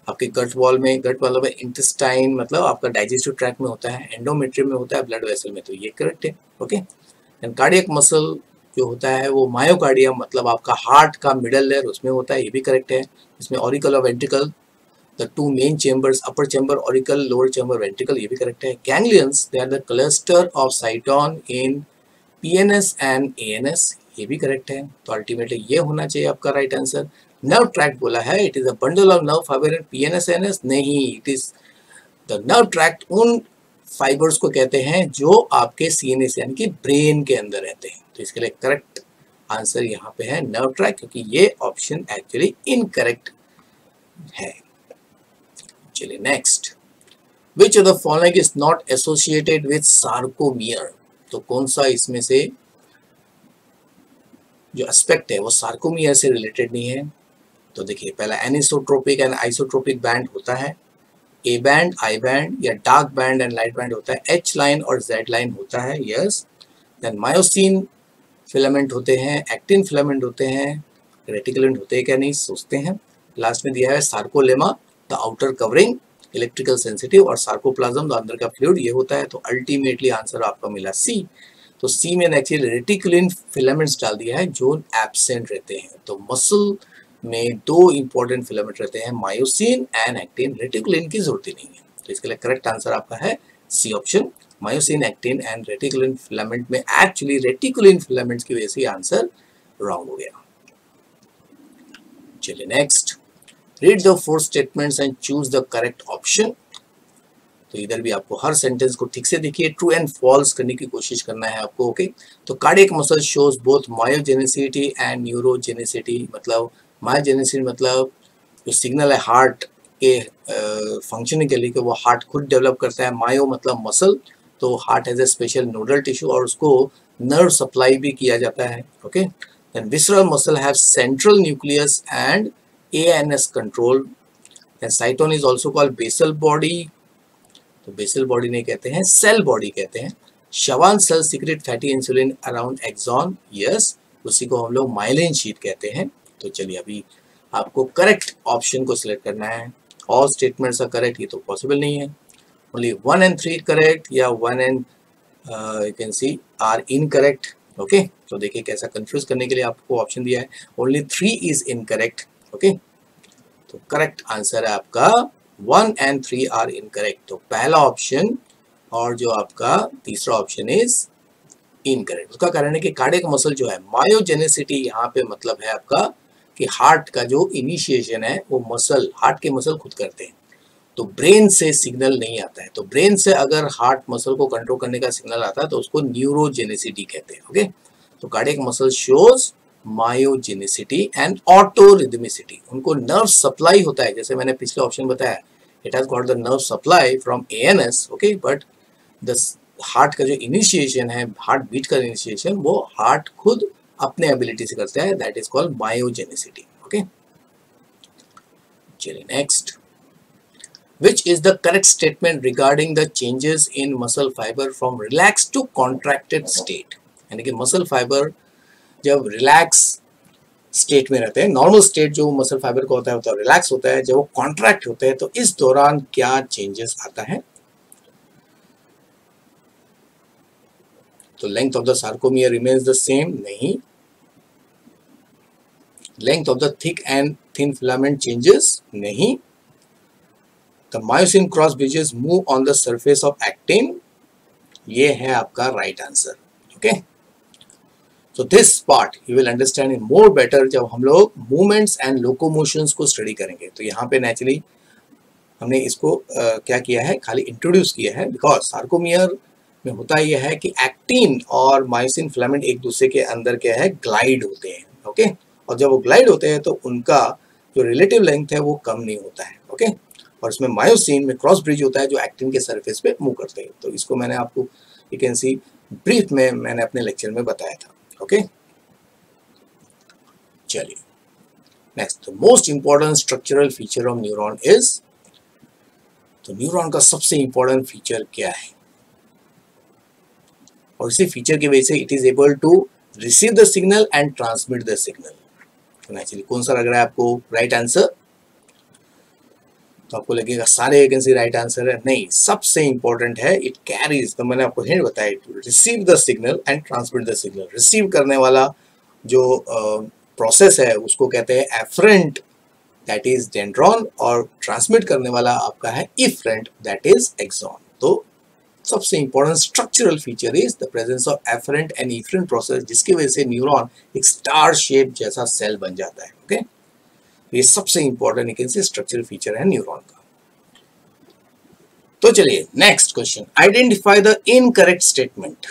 आपके गट वॉल में, गट वॉल में इंटेस्टाइन मतलब आपका डाइजेस्टिव ट्रैक्ट में होता है, एंडोमेट्रियम में होता है, ब्लड वेसल में, तो ये करेक्ट है। ओके, एंड कार्डियक मसल जो होता है वो मायोकार्डियम मतलब आपका हार्ट का मिडल लेयर उसमें होता है, ये भी करेक्ट है। इसमें ऑरिकल और ventricle, the two main chambers, upper chamber auricle, lower chamber ventricle, ये भी करेक्ट है। Ganglions, they are the cluster of cyton in PNS and ANS, ये भी करेक्ट है। तो अल्टीमेटली ये होना चाहिए आपका राइट आंसर। नर्व ट्रैक्ट बोला है, it is a bundle of nerve fibre in PNS ANS, नहीं, it is the nerve tract उन फाइबर्स को कहते हैं जो आपके सीएनएस यानी कि ब्रेन के अंदर रहते हैं। तो इसके लिए करेक्ट आंसर यहाँ पे है नर्व ट्रैक्ट, क्योंकि ये ऑप्शन एक्चुअली इनकरेक्ट है। चलिए next, which of the following is not associated with sarcomere, तो कौन सा इसमें से जो एस्पेक्ट है वो सार्कोमियर से रिलेटेड नहीं है। तो देखिए, पहला एनिसोट्रोपिक एंड आइसोट्रोपिक बैंड होता है, ए बैंड, आई बैंड या dark band and light band होता है, एच लाइन और जेड लाइन होता है, यस। देन मायोसिन फिलामेंट होते हैं, एक्टिन फिलामेंट होते हैं, रेटिकुलेंट होते हैं क्या नहीं सोचते हैं। लास्ट में दिया है sarcolemma, the outer covering, electrical sensitive, और सार्कोप्लाज्म द अंदर का फ्लूइड, ये होता है। तो अल्टीमेटली आंसर आपका मिला सी। तो सी में एक्चुअली रेटिकुलिन फिलामेंट्स डाल दिया है जो एब्सेंट रहते हैं। तो मसल में दो इंपॉर्टेंट फिलामेंट रहते हैं, मायोसिन एंड एक्टिन, रेटिकुलिन की जरूरत ही नहीं है। तो इसके लिए करेक्ट आंसर आपका है C option, myosin, actin and reticulin filament में एक्चुअली रेटिकुलिन फिलामेंट्स की वजह से आंसर रॉन्ग हो गया। चलिए next, read the four statements and choose the correct option. तो इधर भी आपको हर सेंटेंस को ठीक से देखिए, ट्रू एंड फॉल्स करने की कोशिश करना है आपको। ओके, तो cardiac muscle shows both myogenicity and neurogenicity, मतलब मायोजेनेसिटी मतलब जो सिग्नल है हार्ट के फंक्शनिंग के लिए कि वो हार्ट खुद डेवलप करता है, मायो मतलब मसल, तो heart has a special nodal tissue और उसको नर्व सप्लाई भी किया जाता है। Okay, then visceral muscle have central nucleus and ANS control, then cyton is also called basal body, तो बेसल बॉडी नहीं कहते हैं, सेल बॉडी कहते हैं। Schwann cell secrete fatty insulin around axon, yes, उसी को हम लोग माइलिन शीट कहते हैं। तो चलिए अभी आपको करेक्ट ऑप्शन को सिलेक्ट करना है। ऑल स्टेटमेंट्स आर करेक्ट, ये तो पॉसिबल नहीं है। Only one and three correct या one and you can see are incorrect. Okay, तो देखिए कैसा कंफ्यूज करने के लिए आपको ऑप्शन दिया है, only three is incorrect. Okay, तो करेक्ट आंसर है आपका one and three are incorrect. तो पहला ऑप्शन और जो आपका तीसरा ऑप्शन इज इनकरेक्ट। उसका कारण है कि कार्डियक मसल जो है, मायोजेनेसिटी यहाँ पे मतलब है आपका कि हार्ट का जो इनिशिएशन है वो मसल, हार्ट के मसल खुद करते हैं, तो ब्रेन से सिग्नल नहीं आता है। तो ब्रेन से अगर हार्ट मसल को कंट्रोल करने का सिग्नल आता है तो उसको न्यूरोजेनेसिटी कहते हैं। ओके, तो cardiac muscle shows myogenicity and autorhythmicity, उनको नर्व सप्लाई होता है, जैसे मैंने पिछले ऑप्शन बताया, it has got the nerve supply from ANS. Okay, but the heart का जो इनिशिएशन है, हार्ट बीट का इनिशिएशन, वो हार्ट खुद अपने एबिलिटी से करता है, that is called myogenicity. Okay, चलिए next, which is the correct statement regarding the changes in muscle fiber from relaxed to contracted state, यानी कि मसल फाइबर जब रिलैक्स स्टेट में रहते हैं, नॉर्मल स्टेट जो मसल फाइबर का होता है होता है रिलैक्स होता है, जब वो कॉन्ट्रैक्ट होते हैं तो इस दौरान क्या चेंजेस आता है। तो length of the sarcomere remains the same, नहीं। Length of the thick and thin filament changes, नहीं। The myosin cross bridges move on the surface of actin, ये है आपका right answer. Okay, so this part you will understand in more better जब हम लोग movements and लोकोमोशंस को study करेंगे। तो यहाँ पे नेचुरली हमने इसको uh, क्या किया है, खाली इंट्रोड्यूस किया है, बिकॉज सार्कोमियर में होता यह है कि एक्टिन और मायोसिन फिलामेंट एक दूसरे के अंदर क्या है, ग्लाइड होते हैं। Okay okay? और जब वो ग्लाइड होते हैं तो उनका जो रिलेटिव लेंथ है वो कम नहीं होता है। Okay okay? और इसमें मायोसिन में क्रॉस ब्रिज होता है जो एक्टिन के सरफेस पे मूव करते हैं। तो इसको मैंने आपको यू कैन सी ब्रीफ में मैंने अपने लेक्चर में बताया था। ओके, चलिए next, the most important structural feature of neuron is, तो न्यूरॉन का सबसे इंपॉर्टेंट फीचर क्या है, और इसी फीचर की वजह से it is able to receive the signal and transmit the signal. तो नेचुरली कौन सा लग रहा है आपको राइट आंसर, तो आपको लगेगा सारे ये कैन सी राइट आंसर है, नहीं, सबसे इंपॉर्टेंट है इट कैरीज, तो मैंने आपको हिंट बताया, receive the signal and transmit the signal. रिसीव करने वाला जो प्रोसेस uh, है उसको कहते हैं एफरेंट, दैट इज डेंड्रॉन, और ट्रांसमिट करने वाला आपका है इफरेंट, दैट इज एक्सॉन। तो सबसे important structural feature is the presence of afferent and efferent process, जिसकी वजह से न्यूरॉन एक स्टार शेप जैसा सेल बन जाता है। ओके, ये सबसे important you can say structural feature है न्यूरॉन का। तो चलिए next question, identify the incorrect statement.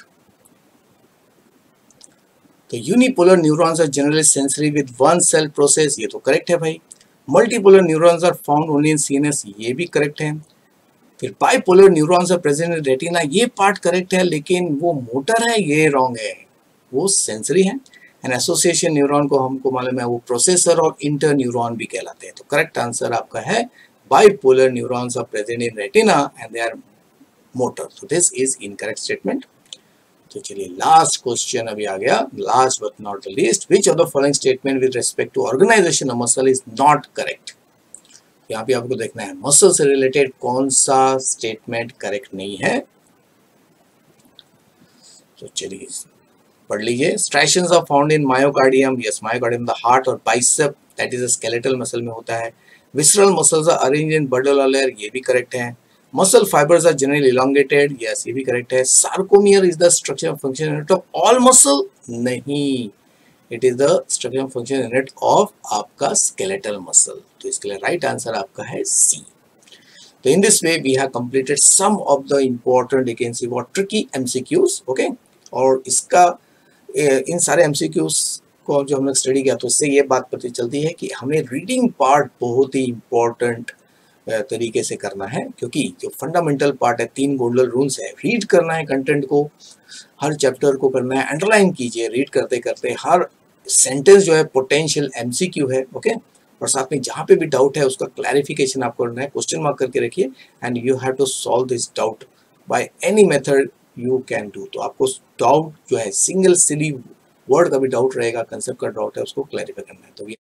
तो unipolar neurons are generally sensory with one cell process, ये तो करेक्ट है भाई। Multipolar neurons are found only in CNS, ये भी करेक्ट है। फिर bipolar neurons are present in retina, ये पार्ट करेक्ट है, लेकिन वो मोटर है, ये रॉन्ग है, वो सेंसरी है। एंड एसोसिएशन न्यूरॉन को हमको मालूम है वो प्रोसेसर और इंटर न्यूरॉन भी कहलाते हैं। तो करेक्ट आंसर आपका है bipolar neurons are present in retina and they are motor. तो दिस इज इनकरेक्ट स्टेटमेंट। तो चलिए लास्ट क्वेश्चन अभी आ गया, last but not the least, which of the following statement with respect to organisation of muscle is not correct. यहाँ पे आपको देखना है मसल से रिलेटेड कौन सा स्टेटमेंट करेक्ट नहीं है। तो चलिए पढ़ लीजिए, striations are found in myocardium, yes myocardium the heart और bicep, that is a skeletal muscle में होता है। Visceral muscles are arranged in bundle layer, ये भी करेक्ट है। Muscle fibres are generally elongated, yes ये भी करेक्ट है। Sarcomere is the structure of function unit of all muscle, नहीं, it is the structure of function unit of आपका skeletal muscle. तो इसके लिए राइट आंसर आपका है सी। तो in this way we have completed some of the important you can see what tricky MCQs. Okay, और इसका इन सारे एमसीक्यूज को जो हमने स्टडी किया तो इससे ये बात पता चलती है कि हमें रीडिंग पार्ट बहुत ही इंपॉर्टेंट तरीके से करना है, क्योंकि जो फंडामेंटल पार्ट है, तीन गोल्डन रूल्स है, रीड करना है कंटेंट को, हर चैप्टर को करना है, अंडरलाइन कीजिए रीड करते करते, हर सेंटेंस जो है पोटेंशियल एमसीक्यू है। ओके, और साथ में जहाँ पे भी डाउट है उसका क्लैरिफिकेशन आपको करना है, क्वेश्चन मार्क करके रखिए and you have to solve this doubt by any method you can do. तो आपको डाउट जो है सिंगल सिली वर्ड का भी डाउट रहेगा, कंसेप्ट का डाउट है, उसको क्लैरिफाई करना है। तो